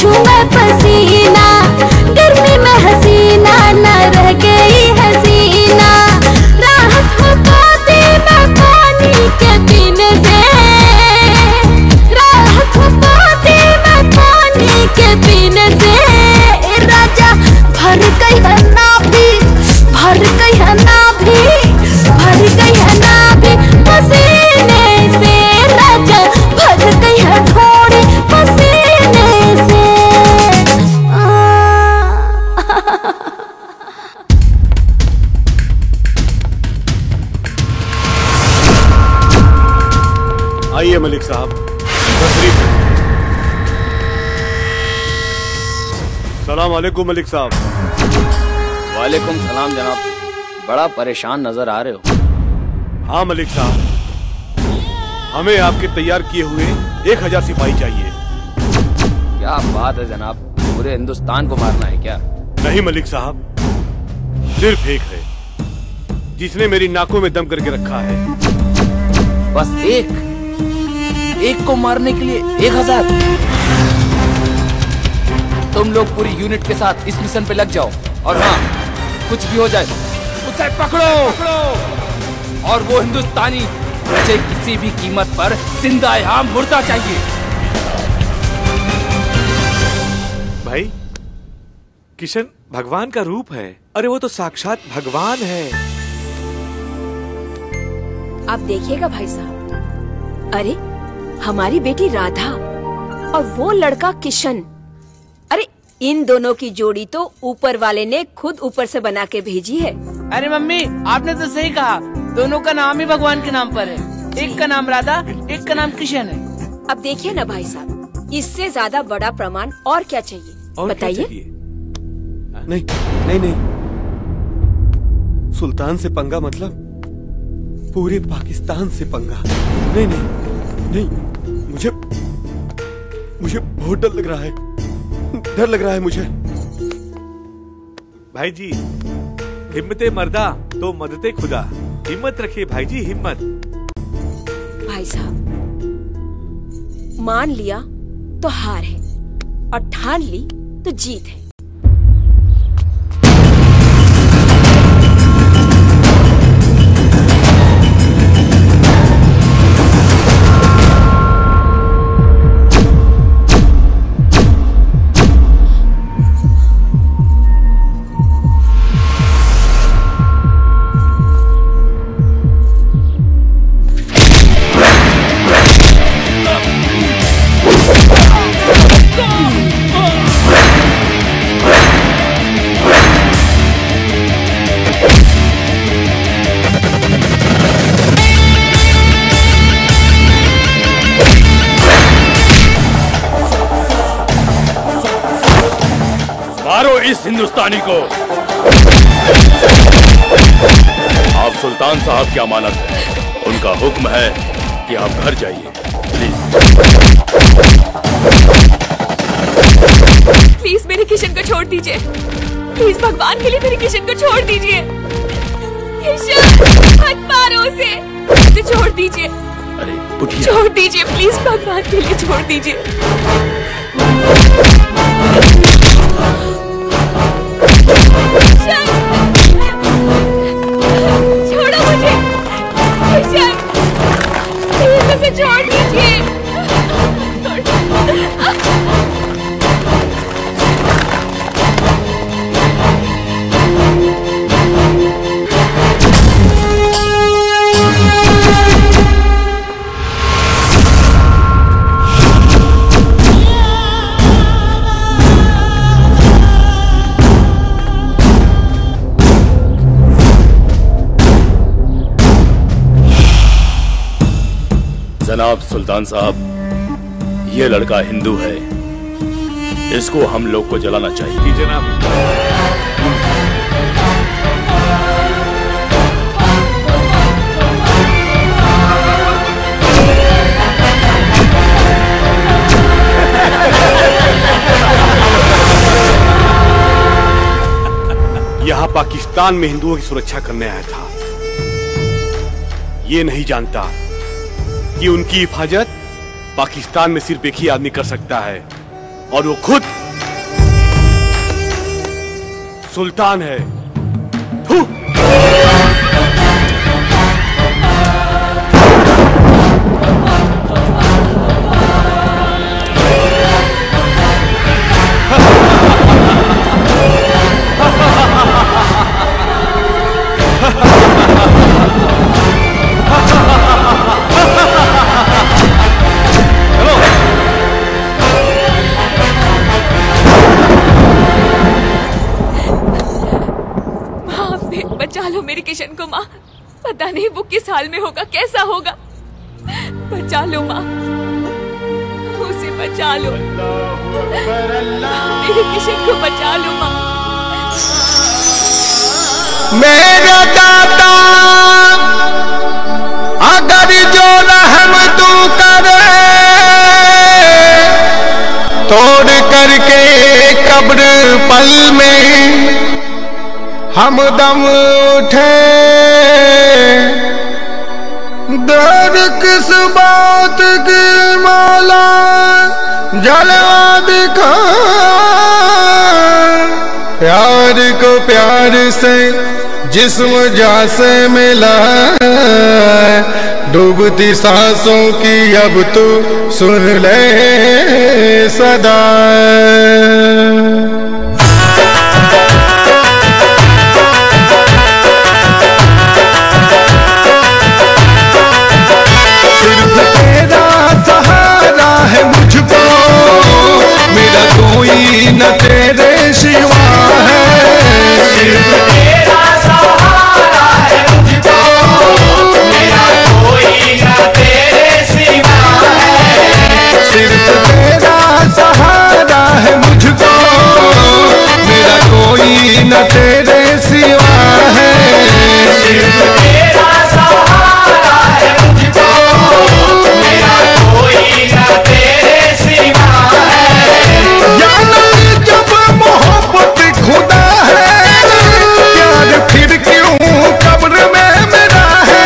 छुए पसीना, गर्मी में हसीना न रह गई हसीना। राहत हो पाती मैं पानी के पीने से, राहत हो पाती मैं पानी के पीने से। राजा भर गई है ना भी, भर गई है ना भी, भर गई है ना भी पसीने से। राजा भर गई है थोड़ी पसीने से। आइए मलिक साहब, तशरीफ रखिए। सलाम वालेकुम मलिक साहब। वालेकुम सलाम जनाब, बड़ा परेशान नजर आ रहे हो। हाँ मलिक साहब, हमें आपके तैयार किए हुए 1000 सिपाही चाहिए। क्या बात है जनाब, पूरे हिंदुस्तान को मारना है क्या? नहीं मलिक साहब, सिर्फ एक है जिसने मेरी नाकों में दम करके रखा है। बस एक को मारने के लिए 1000? तुम लोग पूरी यूनिट के साथ इस मिशन पे लग जाओ, और हाँ, कुछ भी हो जाए उसे पकड़ो और वो हिंदुस्तानी मुझे किसी भी कीमत पर जिंदा या मुर्दा चाहिए। भाई, किशन भगवान का रूप है। अरे वो तो साक्षात भगवान है। आप देखिएगा भाई साहब, अरे हमारी बेटी राधा और वो लड़का किशन, अरे इन दोनों की जोड़ी तो ऊपर वाले ने खुद ऊपर से बना के भेजी है। अरे मम्मी, आपने तो सही कहा, दोनों का नाम ही भगवान के नाम पर है। एक का नाम राधा, एक का नाम किशन है। अब देखिए ना भाई साहब, इससे ज्यादा बड़ा प्रमाण और क्या चाहिए? बताइए। नहीं नहीं नहीं, सुल्तान से पंगा मतलब पूरे पाकिस्तान से पंगा। नहीं नहीं नहीं, मुझे बहुत डर लग रहा है, डर लग रहा है मुझे। भाई जी, हिम्मते मर्दा तो मददे खुदा। हिम्मत रखिए भाई जी, हिम्मत। भाई साहब, मान लिया तो हार है और ठान ली तो जीत है। इस हिंदुस्तानी को। आप सुल्तान साहब की अमानत है, उनका हुक्म है कि आप घर जाइए। प्लीज मेरे किशन को छोड़ दीजिए, प्लीज भगवान के लिए मेरे किशन को छोड़ दीजिए। किशन, मत मारो उसे छोड़ दीजिए। अरे उठिए, छोड़ दीजिए प्लीज, भगवान के लिए छोड़ दीजिए। छोड़ो मुझे, किशन, प्लीज उसे छोड़ दीजिए। जनाब सुल्तान साहब, ये लड़का हिंदू है, इसको हम लोग को जलाना चाहिए। जी जनाब। यहाँ पाकिस्तान में हिंदुओं की सुरक्षा करने आया था, ये नहीं जानता कि उनकी हिफाजत पाकिस्तान में सिर्फ एक ही आदमी कर सकता है, और वो खुद सुल्तान है। थू। बचा लो मेरे किशन को माँ, पता नहीं वो किस हाल में होगा, कैसा होगा। बचा लो माँ, उसे बचा लो, मेरे किशन को बचा लो माँ। मेरा दादा अगर जो रहम तू करे, तोड़ करके कब्र पल में हम दम उठे। दर्द किस बात की माला जलवा दिखा, प्यार को प्यार से जिस्म जा से मिला, डूबती सांसों की अब तू सुन ले सदा। कोई न तेरे सिवा है, सिर्फ तेरा सहारा है मुझको, मेरा कोई न तेरे सिवा है। सिर्फ तेरा सहारा है मुझको, मेरा कोई न तेरे सिवा है। सिर्फ तेरा सहारा है मुझको, मेरा कोई न तेरे सिवा है। जब मोहब्बत खुदा है, प्यार फिर क्यों कब्र में मेरा है।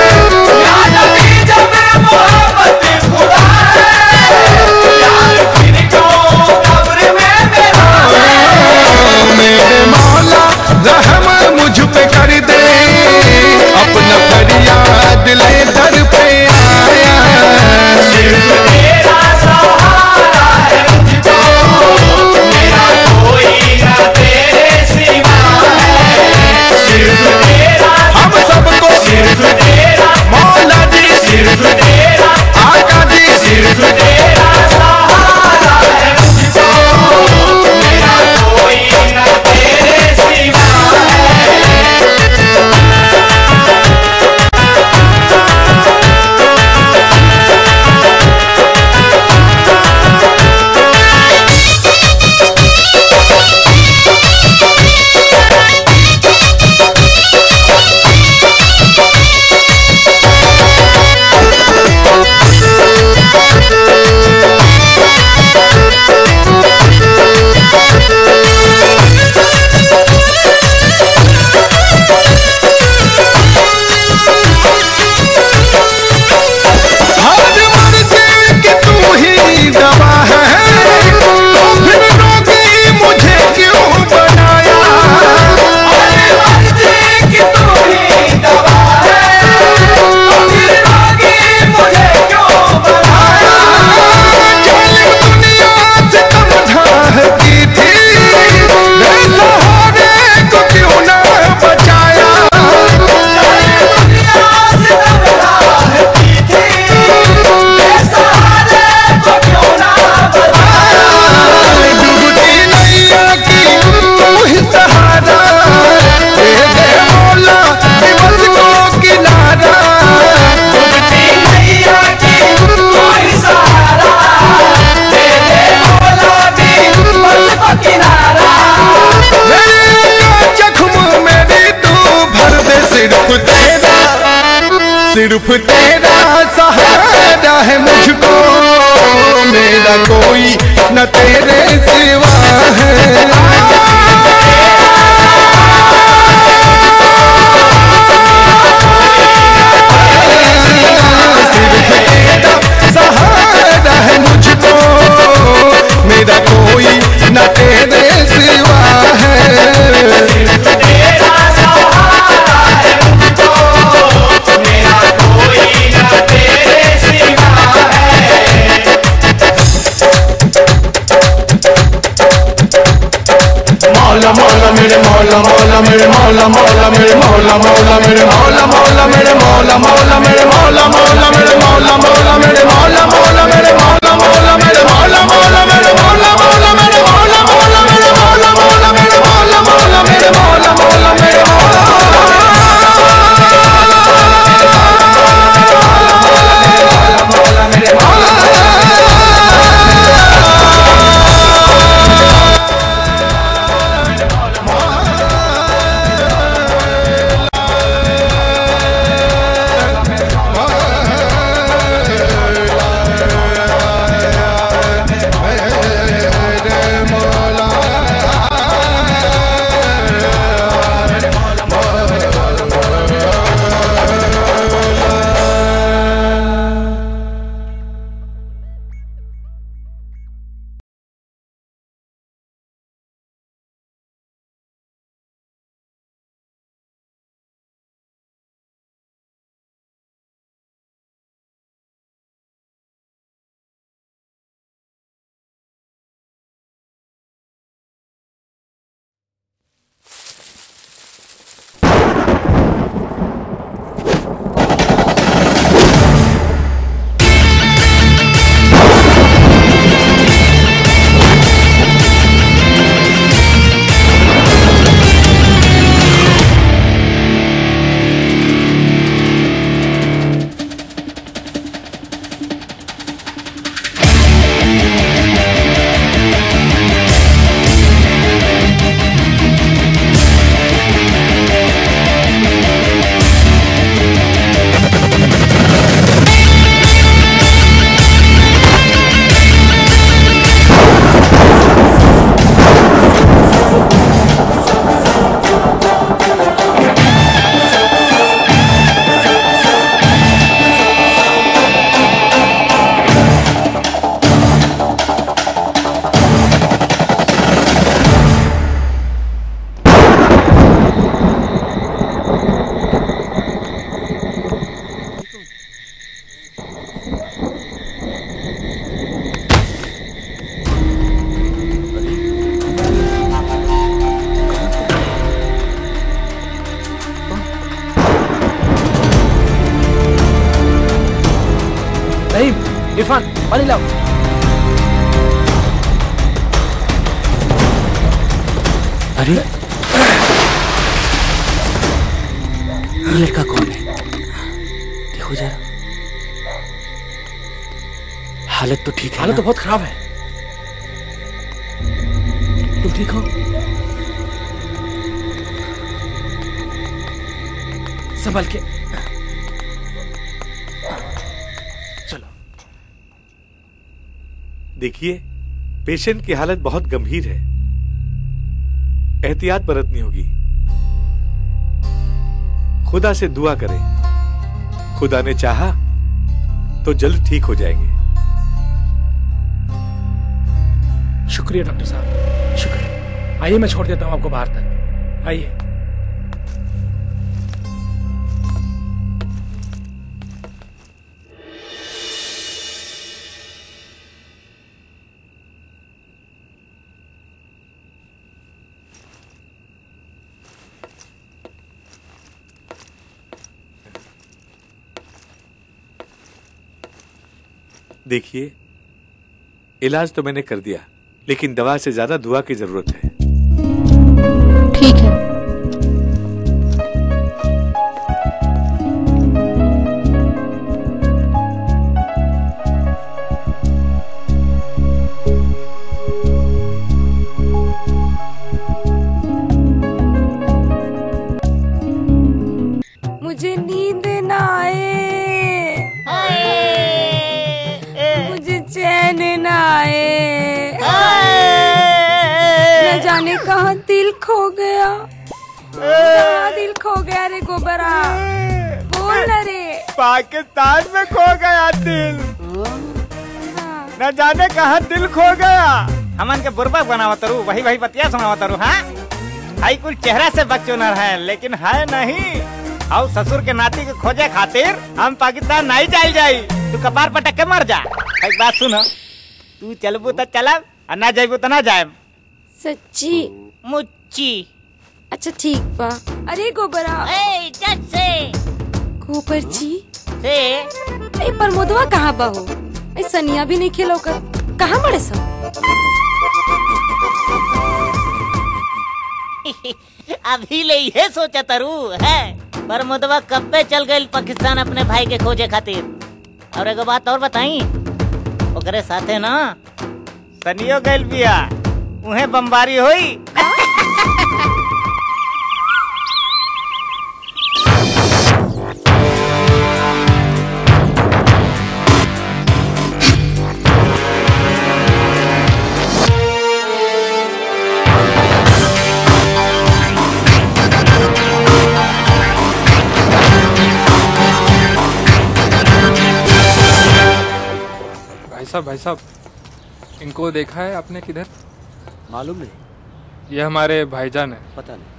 जब मोहब्बत खुदा है, प्यार फिर क्यों कब्र में मेरा है। मेरे मौला रहम मुझ पे कर दे, अपना फरियाद ले दर पे आया। सिर्फ तेरा सहारा है मुझको, मेरा कोई न तेरे सिवा है। सिर्फ तेरा हम सबको, सिर्फ तेरा मौला जी, सिर्फ तेरा आका जी, सिर्फ तेरा सहारा है मुझको, मेरा कोई न तेरे सिवा है। सिर्फ तेरा सहारा है मुझको, मेरा कोई न तेरे सिवा है। सिर्फ तेरा सहारा है मुझको, मेरा कोई मौला मौला मेरे मौला मौला मेरे मौला मौला मेरे मौला मौला मेरे मौला मौला मेरे मौला मौला मेरे मौला मौला मेरे मौला मौला मेरे मौला मौला मेरे मौला मौला मेरे मौला मौला मेरे मौला मौला मेरे मौला मौला मेरे मौला मौला मेरे मौला मौला मेरे मौला मौला मेरे इरफान पानी लाओ। अरे ये लड़का कौन है? देखो जरा, हालत तो ठीक है। हालत तो बहुत खराब है। तुम ठीक हो? संभल के चलो। देखिए, पेशेंट की हालत बहुत गंभीर है, एहतियात बरतनी होगी। खुदा से दुआ करें, खुदा ने चाहा तो जल्द ठीक हो जाएंगे। शुक्रिया डॉक्टर साहब, शुक्रिया। आइए मैं छोड़ देता हूं आपको बाहर तक। आइए। देखिए, इलाज तो मैंने कर दिया, लेकिन दवा से ज्यादा दुआ की जरूरत है। ठीक है। मुझे नींद ना आए, मुझे चैन ना आए, न जाने कहाँ दिल खो गया, कहाँ दिल खो गया रे गोबरा, बोल न रे। पाकिस्तान में खो गया दिल, न जाने कहाँ दिल खो गया। हमन के बुर्बक बनावा तरू, वही वही बतिया सुनावा तरू। हाँ, हाई कुल चेहरा से बकचोनर है, लेकिन है नहीं। और ससुर के नाती के खोजे खातिर हम पाकिस्तान नहीं जाई जाई। तू कपार पटक के मर जा। एक बात सुन, तू चलबू तो चलब, और ना जाइबू तो ना जाए। सच्ची? ची। अच्छा ठीक बा। अरे गोबरा ए जज से गोबर जी से ए प्रमोदवा कहाँ बा हो? ए सनिया भी नहीं खेलो कर कहाँ बड़े सब? अभी ले ये सोचा तरू है प्रमोदवा कब पे चल गई पाकिस्तान अपने भाई के खोजे खातिर। और एगो बात और बताई, ओकरे साथे ना सनियो गइल बिया, उहे बमबारी होई। भाई साहब इनको देखा है आपने किधर? मालूम नहीं। ये हमारे भाईजान है। पता नहीं।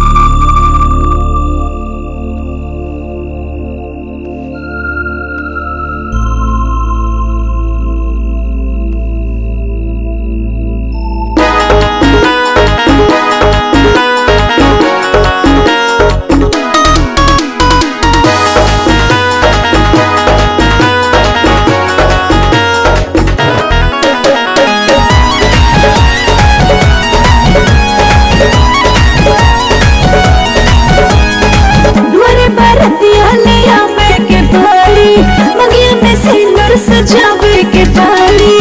सजावे के पारी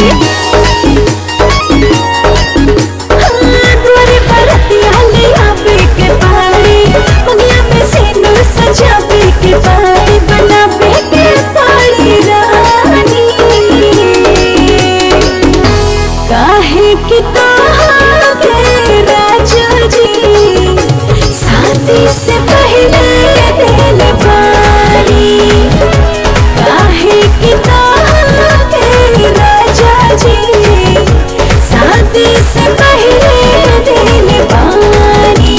द्वारे बरतिया ले आवे के पारी मंगिया में सिंदूर सजावे के पारी बनावे के पारी रानी काहे कि तोहारे राजा जी शादी से पहले दिल पारी काहे कि राजा जी शादी से पहले दिल पानी।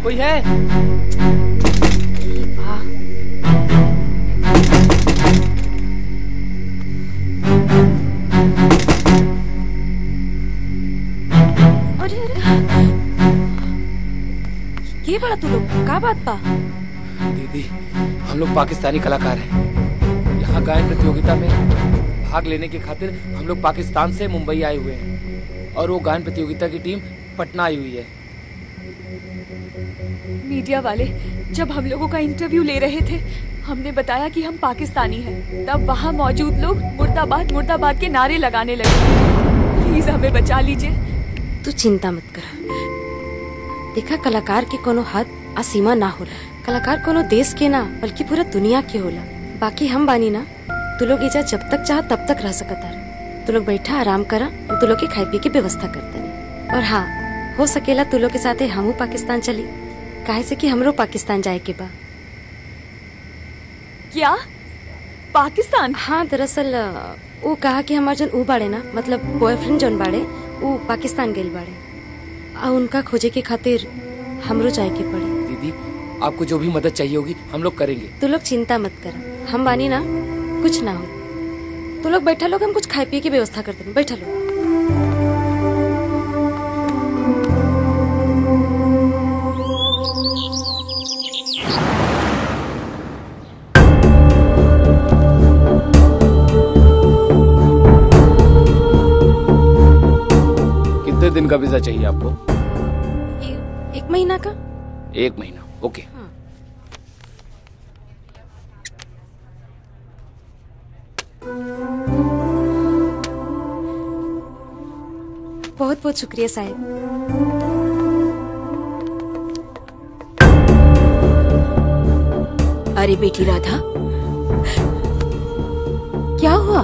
कोई है? ये बड़ा तू लोग का बात बा? दीदी हम लोग पाकिस्तानी कलाकार हैं। यहाँ गायन प्रतियोगिता में भाग लेने के खातिर हम लोग पाकिस्तान से मुंबई आए हुए हैं और वो गायन प्रतियोगिता की टीम पटना आई हुई है। मीडिया वाले जब हम लोगों का इंटरव्यू ले रहे थे, हमने बताया कि हम पाकिस्तानी हैं। तब वहाँ मौजूद लोग मुर्दाबाद मुर्दाबाद के नारे लगाने लगे। प्लीज हमें बचा लीजिए। तू चिंता मत कर। देखा, कलाकार के कोनो हद आ सीमा ना होला। कलाकार कोनो देश के ना बल्कि पूरा दुनिया के होला। बाकी हम बानी ना, तू लोग एजा जब तक चाह तब तक रह सकता। तू लोग बैठा आराम करा, तू लोग के खाए पी की व्यवस्था करते नहीं। और हाँ, हो सकेला तू लोग के साथे हमू पाकिस्तान चली, काहे से कि हमरो पाकिस्तान जाए के बा। क्या पाकिस्तान? हाँ, दरअसल वो कहा कि हमार जन ऊ बाड़े ना, मतलब बॉयफ्रेंड जन बाड़े, वो पाकिस्तान गइल बाड़े आ उनका खोजे के खातिर हमरो जाए के पड़े। दीदी आपको जो भी मदद चाहिए होगी हम लोग करेंगे। तू लोग चिंता मत कर, हम बानी ना, कुछ ना हो। तू लोग बैठा लोग, हम कुछ खाए पिए की व्यवस्था करते हैं। बैठा लोग। कितने दिन का वीजा चाहिए आपको? एक महीना का। 1 महीना, ओके। बहुत बहुत शुक्रिया साहब। अरे बेटी राधा, क्या हुआ?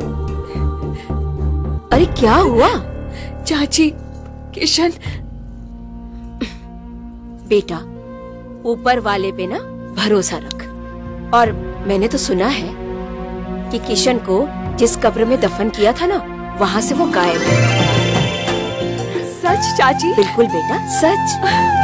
अरे क्या हुआ? चाची, किशन। बेटा, ऊपर वाले पे ना भरोसा रख। और मैंने तो सुना है कि किशन को जिस कब्र में दफन किया था ना, वहाँ से वो गायब है। सच चाची? बिल्कुल बेटा, सच।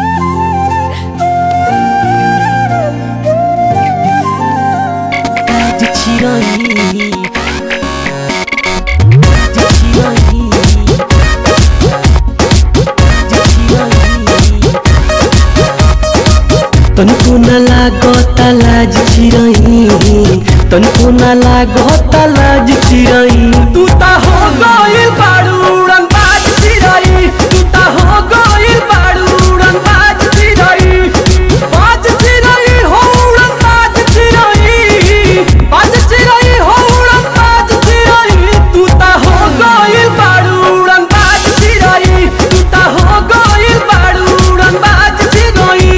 तनको न लागता लाज चिरई, तनको न लागता लाज चिरई। तू ता हो गइल बाड़ू उड़न बाज चिरई, तू ता हो गइल बाड़ू उड़न बाज चिरई। बाज चिरई हो उड़न बाज चिरई, बाज चिरई हो उड़न बाज चिरई। तू ता हो गइल बाड़ू उड़न बाज चिरई, तू ता हो गइल बाड़ू उड़न बाज चिरई।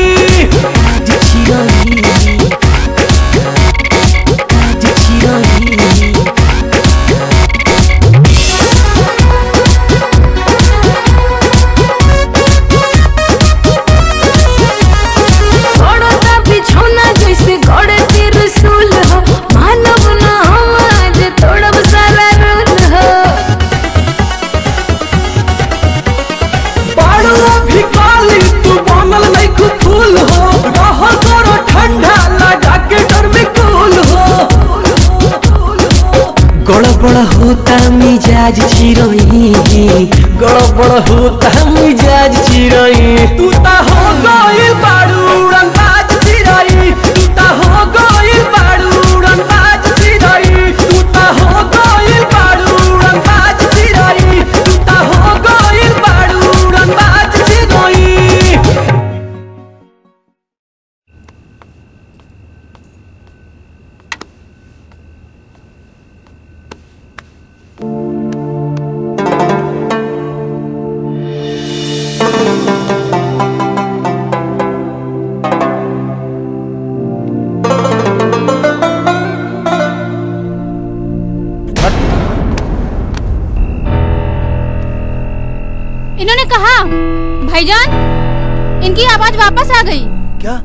गड़बड़ होता मिजाज चिरई, गड़बड़ होता मिजाज चिरई। तू ता हो गइल बाड़ू उड़न बाज चिरई, तू ता हो गइल बाड़ू उड़न बाज चिरई। तू ता हो गइल बाड़ू उड़न बाज चिरई, तू ता हो गइल बाड़ू उड़न बाज चिरई। इन्होंने कहा भाईजान, इनकी आवाज वापस आ गई। क्या?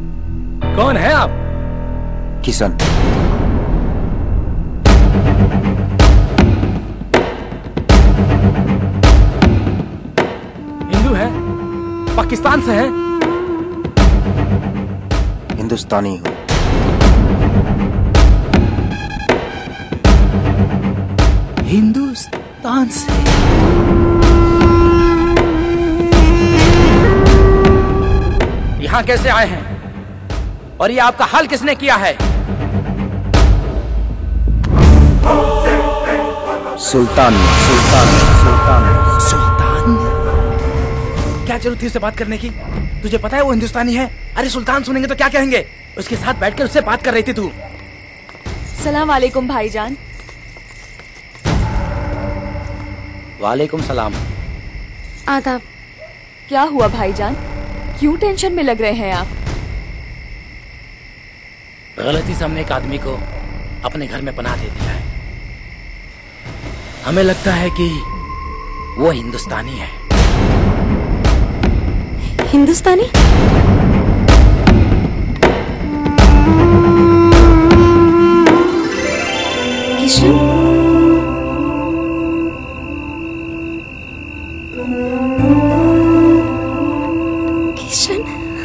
कौन है आप? किशन। पाकिस्तान से हैं? हिंदुस्तानी हूँ। हिंदुस्तान से? यहाँ कैसे आए हैं? और ये आपका हल किसने किया है? सुल्तान क्या जरूरत थी उससे बात करने की? तुझे पता है वो हिंदुस्तानी है। अरे सुल्तान सुनेंगे तो क्या कहेंगे? उसके साथ बैठकर उससे बात कर रही थी तू। सलाम वालेकुम भाईजान। वालेकुम सलाम। आदाब। क्या हुआ भाईजान, क्यों टेंशन में लग रहे हैं आप? गलती से हमने एक आदमी को अपने घर में पनाह दे दिया है। हमें लगता है कि वो हिंदुस्तानी है। हिंदुस्तानी? किशन? किशन?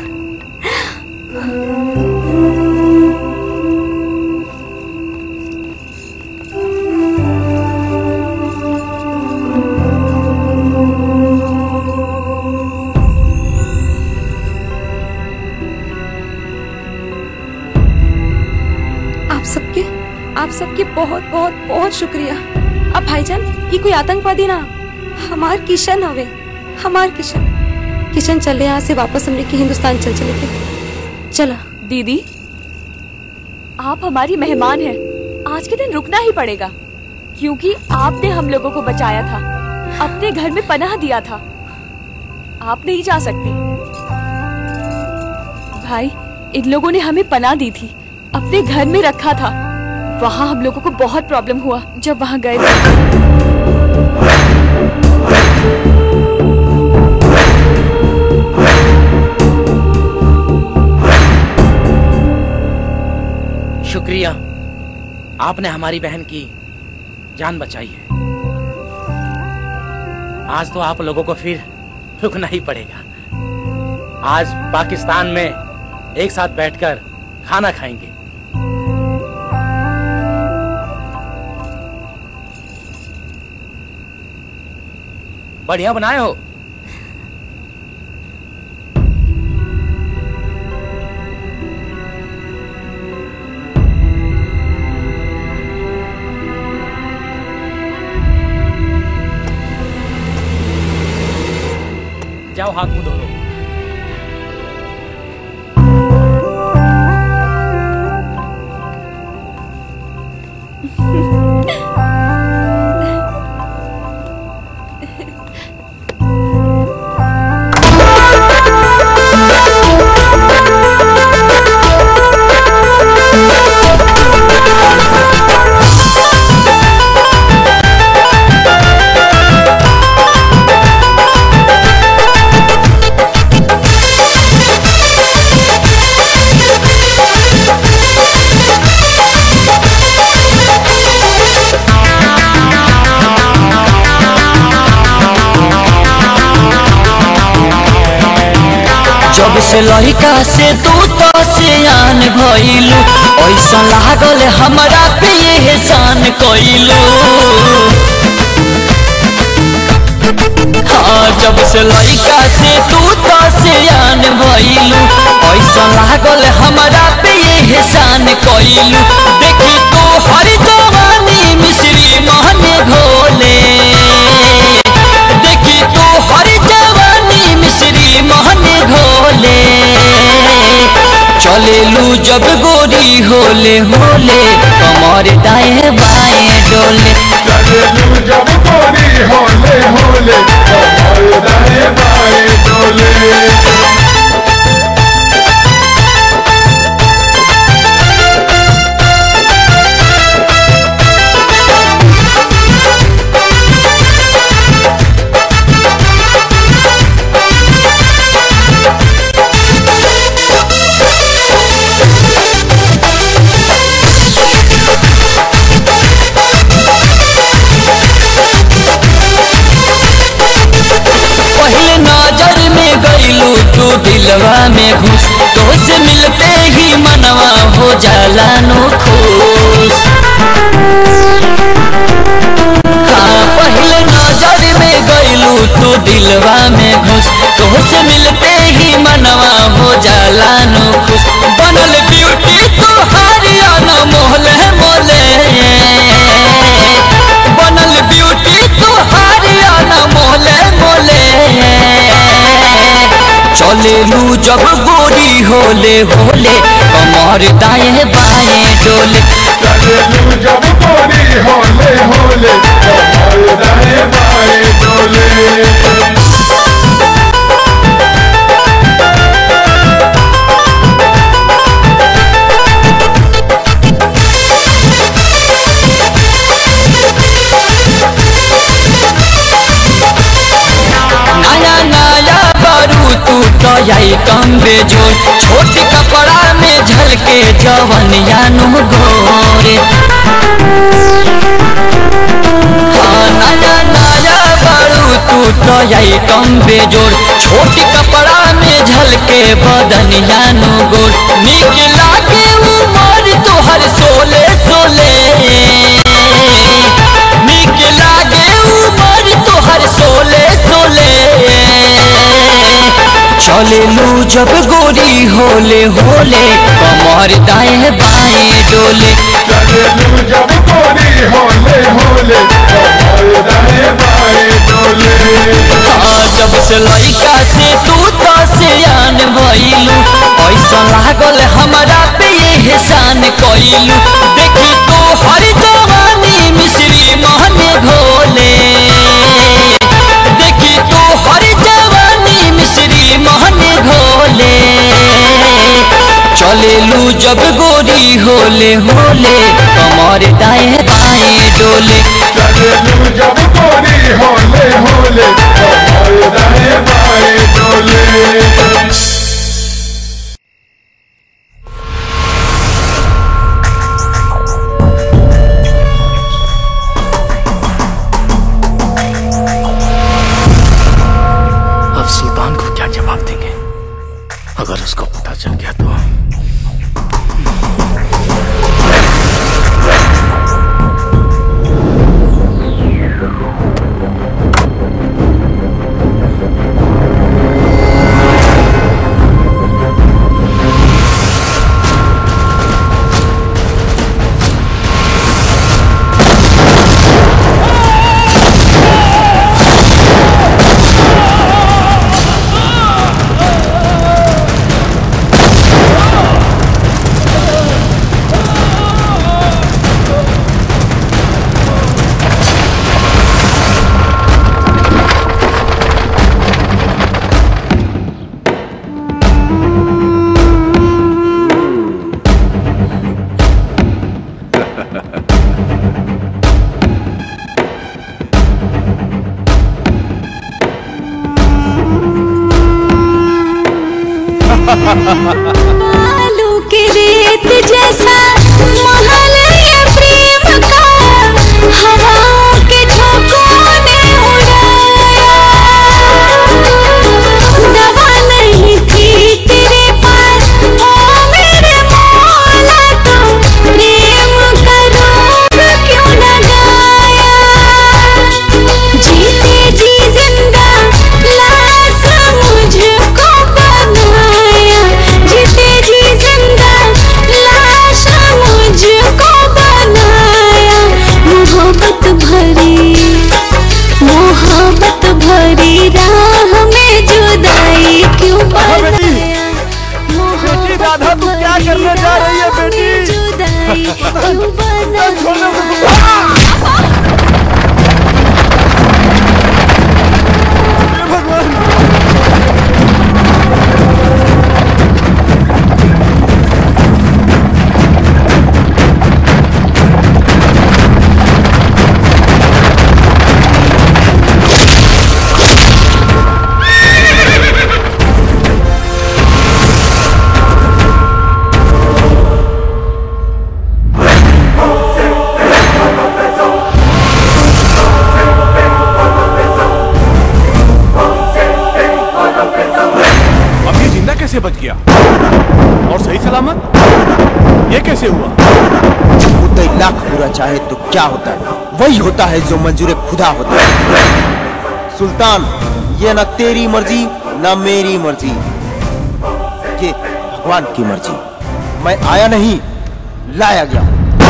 आप सबके बहुत बहुत बहुत शुक्रिया। अब भाईजान ये कोई आतंकवादी ना, हमार किशन हवे, हमार किशन। किशन चले यहाँ से वापस हमने के हिंदुस्तान चल चले के। चला दीदी, आप हमारी मेहमान हैं। आज के दिन रुकना ही पड़ेगा, क्योंकि आपने हम लोगों को बचाया था, अपने घर में पनाह दिया था। आप नहीं जा सकती। भाई, इन लोगों ने हमें पनाह दी थी, अपने घर में रखा था। वहाँ हम लोगों को बहुत प्रॉब्लम हुआ जब वहाँ गए थे। शुक्रिया, आपने हमारी बहन की जान बचाई है। आज तो आप लोगों को फिर रुकना ही पड़ेगा। आज पाकिस्तान में एक साथ बैठकर खाना खाएंगे। बढ़िया बनाए हो। जाओ हाथ मुंह धो लो। जब से लड़का से तू तो सियान भइलू, ऐसा लागल हमरा पे एहसान कइलू। हाँ, जब से लड़का से तू तो सियान भइलू, ऐसा लागल हमरा पे एहसान कइलू। देखी तू हर जवानी मिश्री महने घोले, देखी तू हर जवानी मिश्री महने घोले। चलेलू जब गोरी होले होले, कमर दाएं बाएं डोले। चलेलू जब गोरी होले होले, कमर दाएं बाएं डोले। पहले नजर में गईलू में घुस तो से मिलते ही मनवा हो जाला नो खुश। हाँ पहले नजर में गइलू तू दिलवा में घुस तो से मिलते ही मनवा हो जाला नो खुश। बनल ब्यूटी तो हारियाना मोहले मोले, बनल ब्यूटी तो हारियाना मोहले मोले। चलेलू जब गोरी होले होले कमर दाएं बाएं डोले। चलेलू जब गोरी होले होले कमर दाएं बाएं डोले। नया नया बारू तू तो आई कम बेजोर, छोटी कपड़ा में झलके जवनिया नु गोरे। हाँ नया नया बारू तू तो आई कम बेजोर, छोटी कपड़ा में झलके बदनिया नु गोर। निक लागे उमर तोहर सोले सोले, निक लागे उमर तोहर सोले सोले। चलेलू जब गोरी होले होले कमर दाएं बाएं डोले। चलेलू जब गोरी होले होले कमर दाएं बाएं डोले। हाँ जब से लइका से तू तो सियान भइलू, ऐसा लागल हमरा पे एहसान कइलू। देखी तो हर जवानी मिश्री महन घोले, देखी तो हर जवानी मिश्री महन घोले। चलेलू जब गोरी होले होले कमर दाएं बाएं डोले। चलेलू जब गोरी होले होले कमर दाएं बाएं डोले। अब सुल्तान को क्या जवाब देंगे? अगर उसको पता चल गया तो बालू के रेत जैसा महल ये प्रेम का, हवाओं के झोंकों ने उड़ाया। दवा नहीं थी तेरे पास ओ मेरे मौला, तो प्रेम का रोग क्यों लगाया। जीते जी जिंदा लाश मुझको बनाया, जीते जी जिंदा लाश मुझको बनाया। मोहब्बत भरी राह में जुदाई क्यों बनाया। बेटी राधा तू क्या करने जा रही है बेटी? जुदाई क्यों बनाया। कैसे बच गया और सही सलामत? ये कैसे हुआ? खुदा लाख बुरा चाहे तो क्या होता है, वही होता है जो मंजूर खुदा होता है। सुल्तान, ये ना तेरी मर्जी ना मेरी मर्जी, ये भगवान की मर्जी। मैं आया नहीं, लाया गया।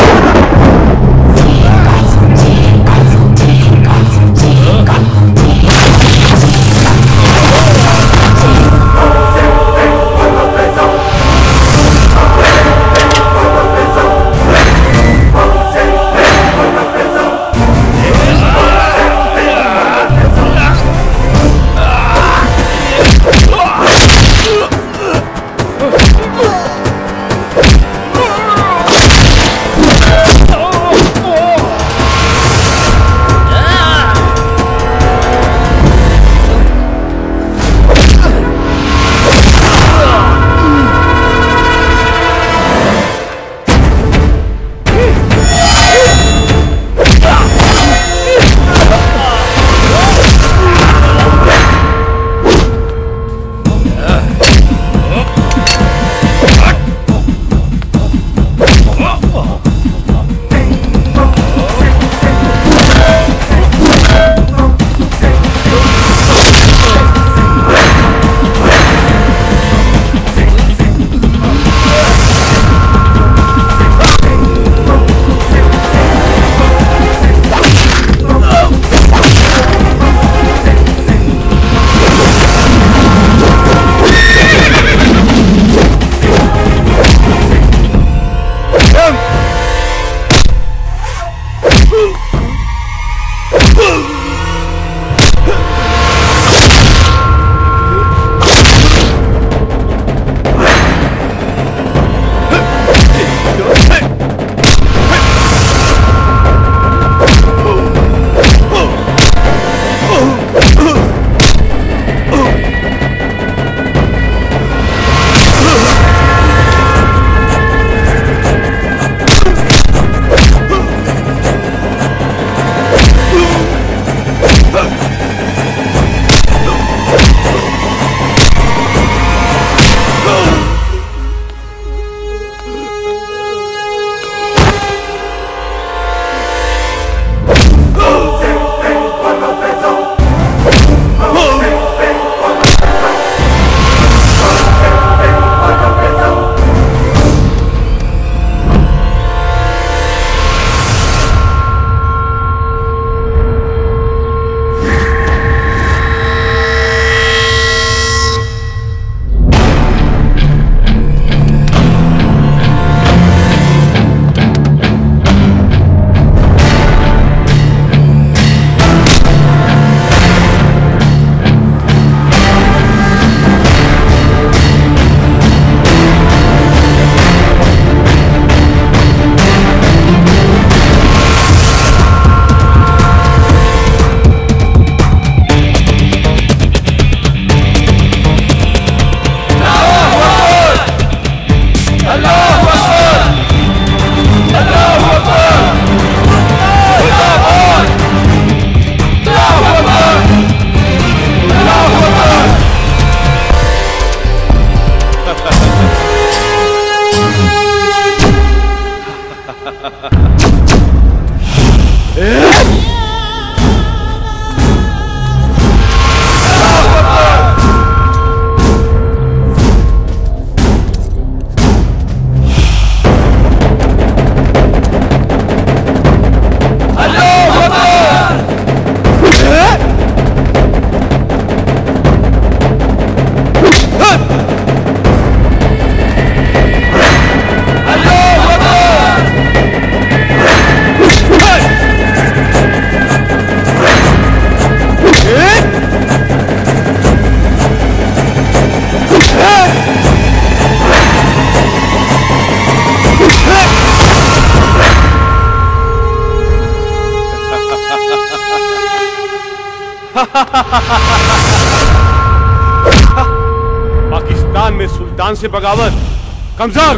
पाकिस्तान में सुल्तान से बगावत कमजोर।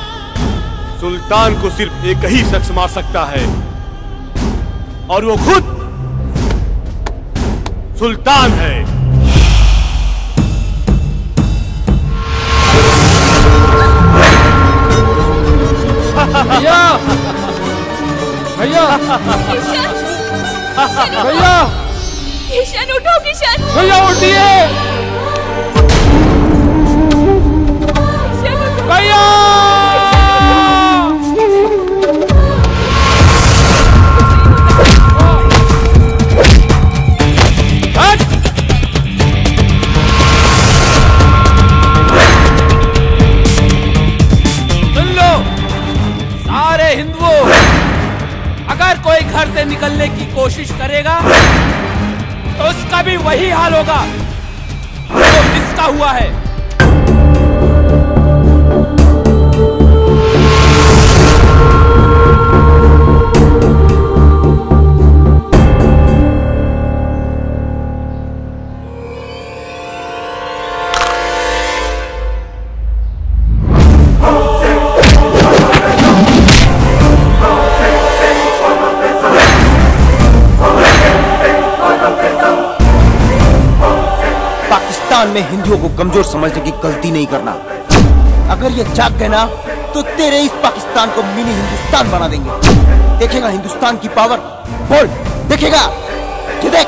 सुल्तान को सिर्फ एक ही शख्स मार सकता है और वो खुद सुल्तान है। भैया किशन भैया किशन उठो किशन भैया उठिए भैया सारे हिंदुओं, अगर कोई घर से निकलने की कोशिश करेगा तो उसका भी वही हाल होगा जो इसका हुआ है। में हिंदुओं को कमजोर समझने की गलती नहीं करना। अगर ये जाग गए ना तो तेरे इस पाकिस्तान को मिनी हिंदुस्तान बना देंगे। देखेगा हिंदुस्तान की पावर, बोल देखेगा, ये देख।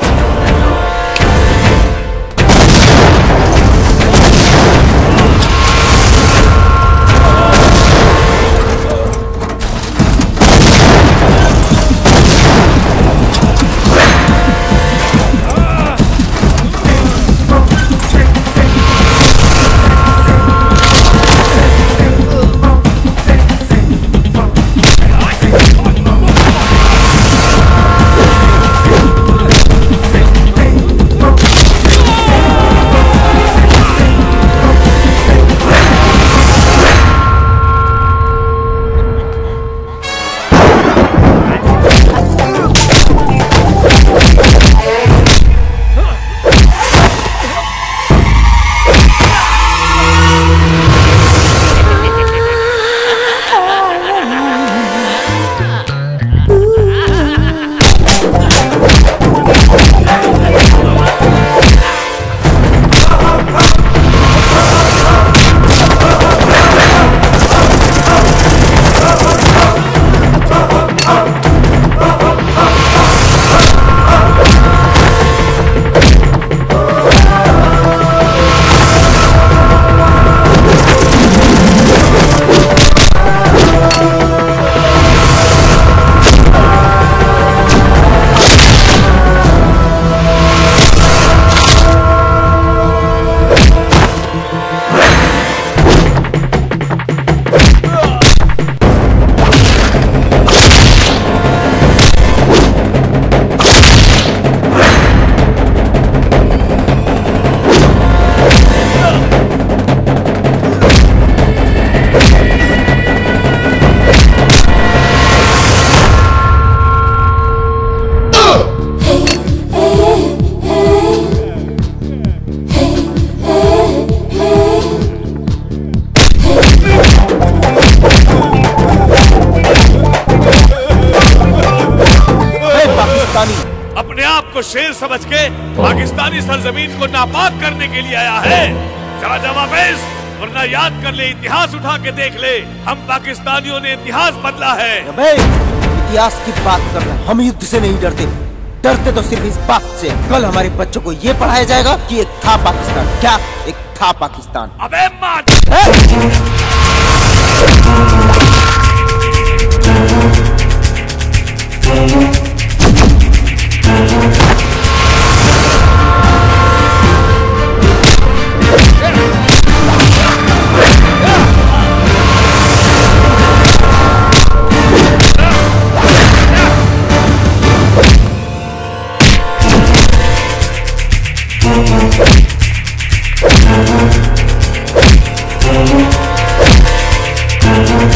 अपने आप को शेर समझ के पाकिस्तानी सरजमीन को नापाक करने के लिए आया है। चला जा वापस, वरना याद कर ले, इतिहास उठा के देख ले, हम पाकिस्तानियों ने इतिहास बदला है। इतिहास की बात कर रहे हैं, हम युद्ध से नहीं डरते, डरते तो सिर्फ इस बात से कल हमारे बच्चों को ये पढ़ाया जाएगा कि एक था पाकिस्तान। क्या एक था पाकिस्तान? अबे मार! Thank you.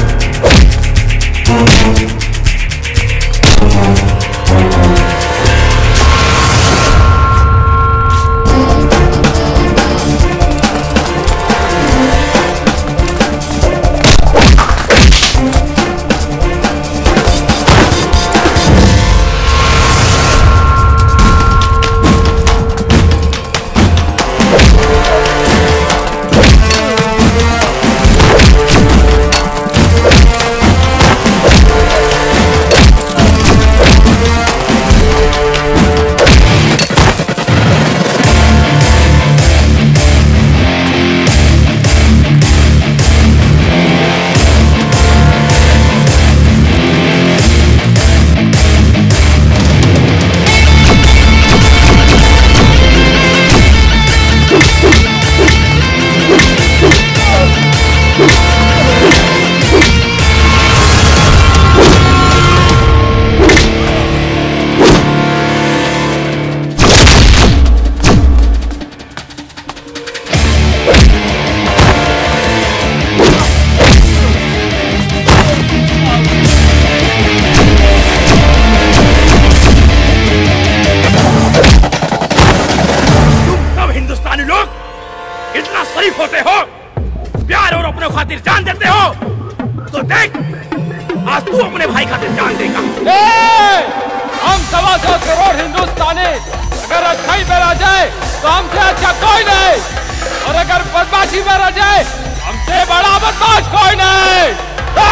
खातिर जान देते हो तो देख आज तू अपने भाई खातिर जान देगा। हम 125 करोड़ हिंदुस्तानी अगर अच्छाई में रह जाए तो हमसे अच्छा कोई नहीं, और अगर बदमाशी में रह जाए हमसे बड़ा बदमाश कोई नहीं।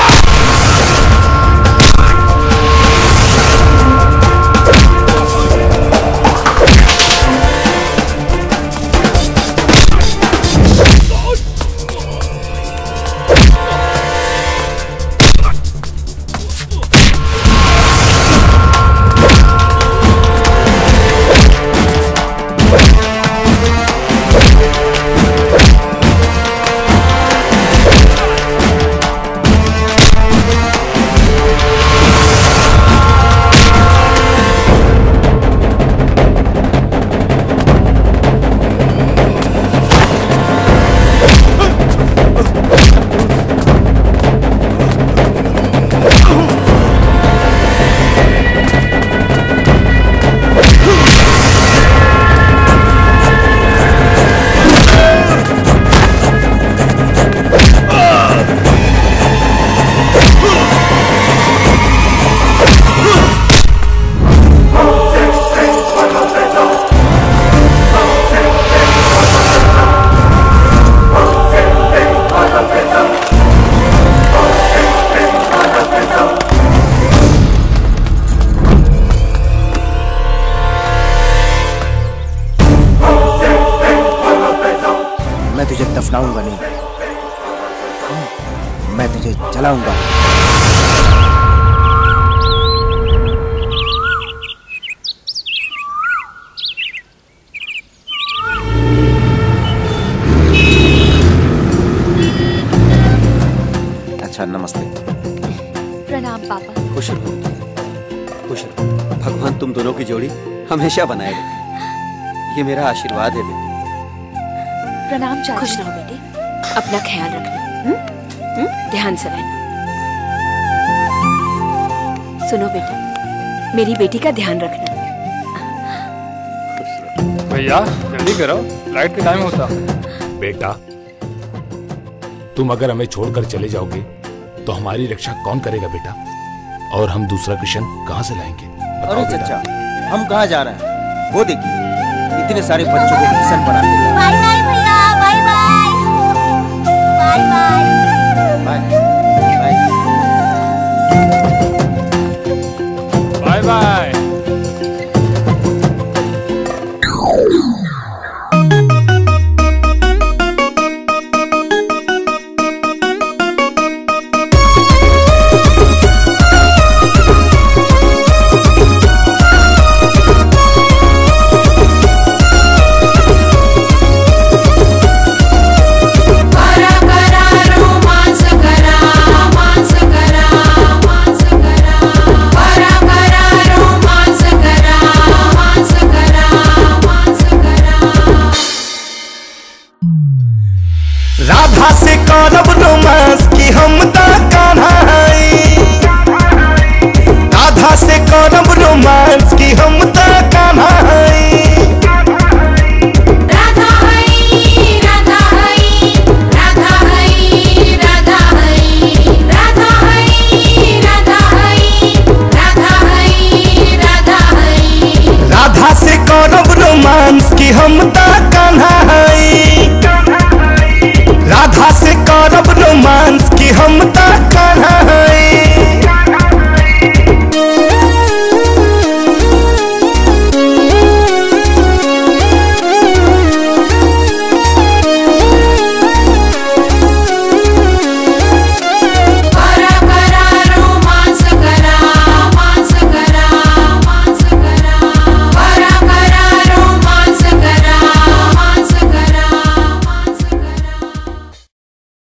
दफनाऊंगा नहीं, मैं तुझे जलाऊंगा। अच्छा नमस्ते। प्रणाम पापा। खुश रहो, खुश रहो। भगवान तुम दोनों की जोड़ी हमेशा बनाए रखे, ये मेरा आशीर्वाद है बेटी। प्रणाम चाची। खुश रहो बेटी, अपना ख्याल रखना, ध्यान से रहना। सुनो बेटा, मेरी बेटी का ध्यान रखना। भैया जल्दी करो, फ्लाइट का टाइम होता। बेटा तुम अगर हमें छोड़कर चले जाओगे तो हमारी रक्षा कौन करेगा बेटा, और हम दूसरा किशन कहाँ से लाएंगे? अरे चचा, हम कहाँ जा रहे हैं? वो देखिए इतने सारे बच्चों को किशन बनाते हैं। बाय बाय भैया, bye bye, bye bye, by.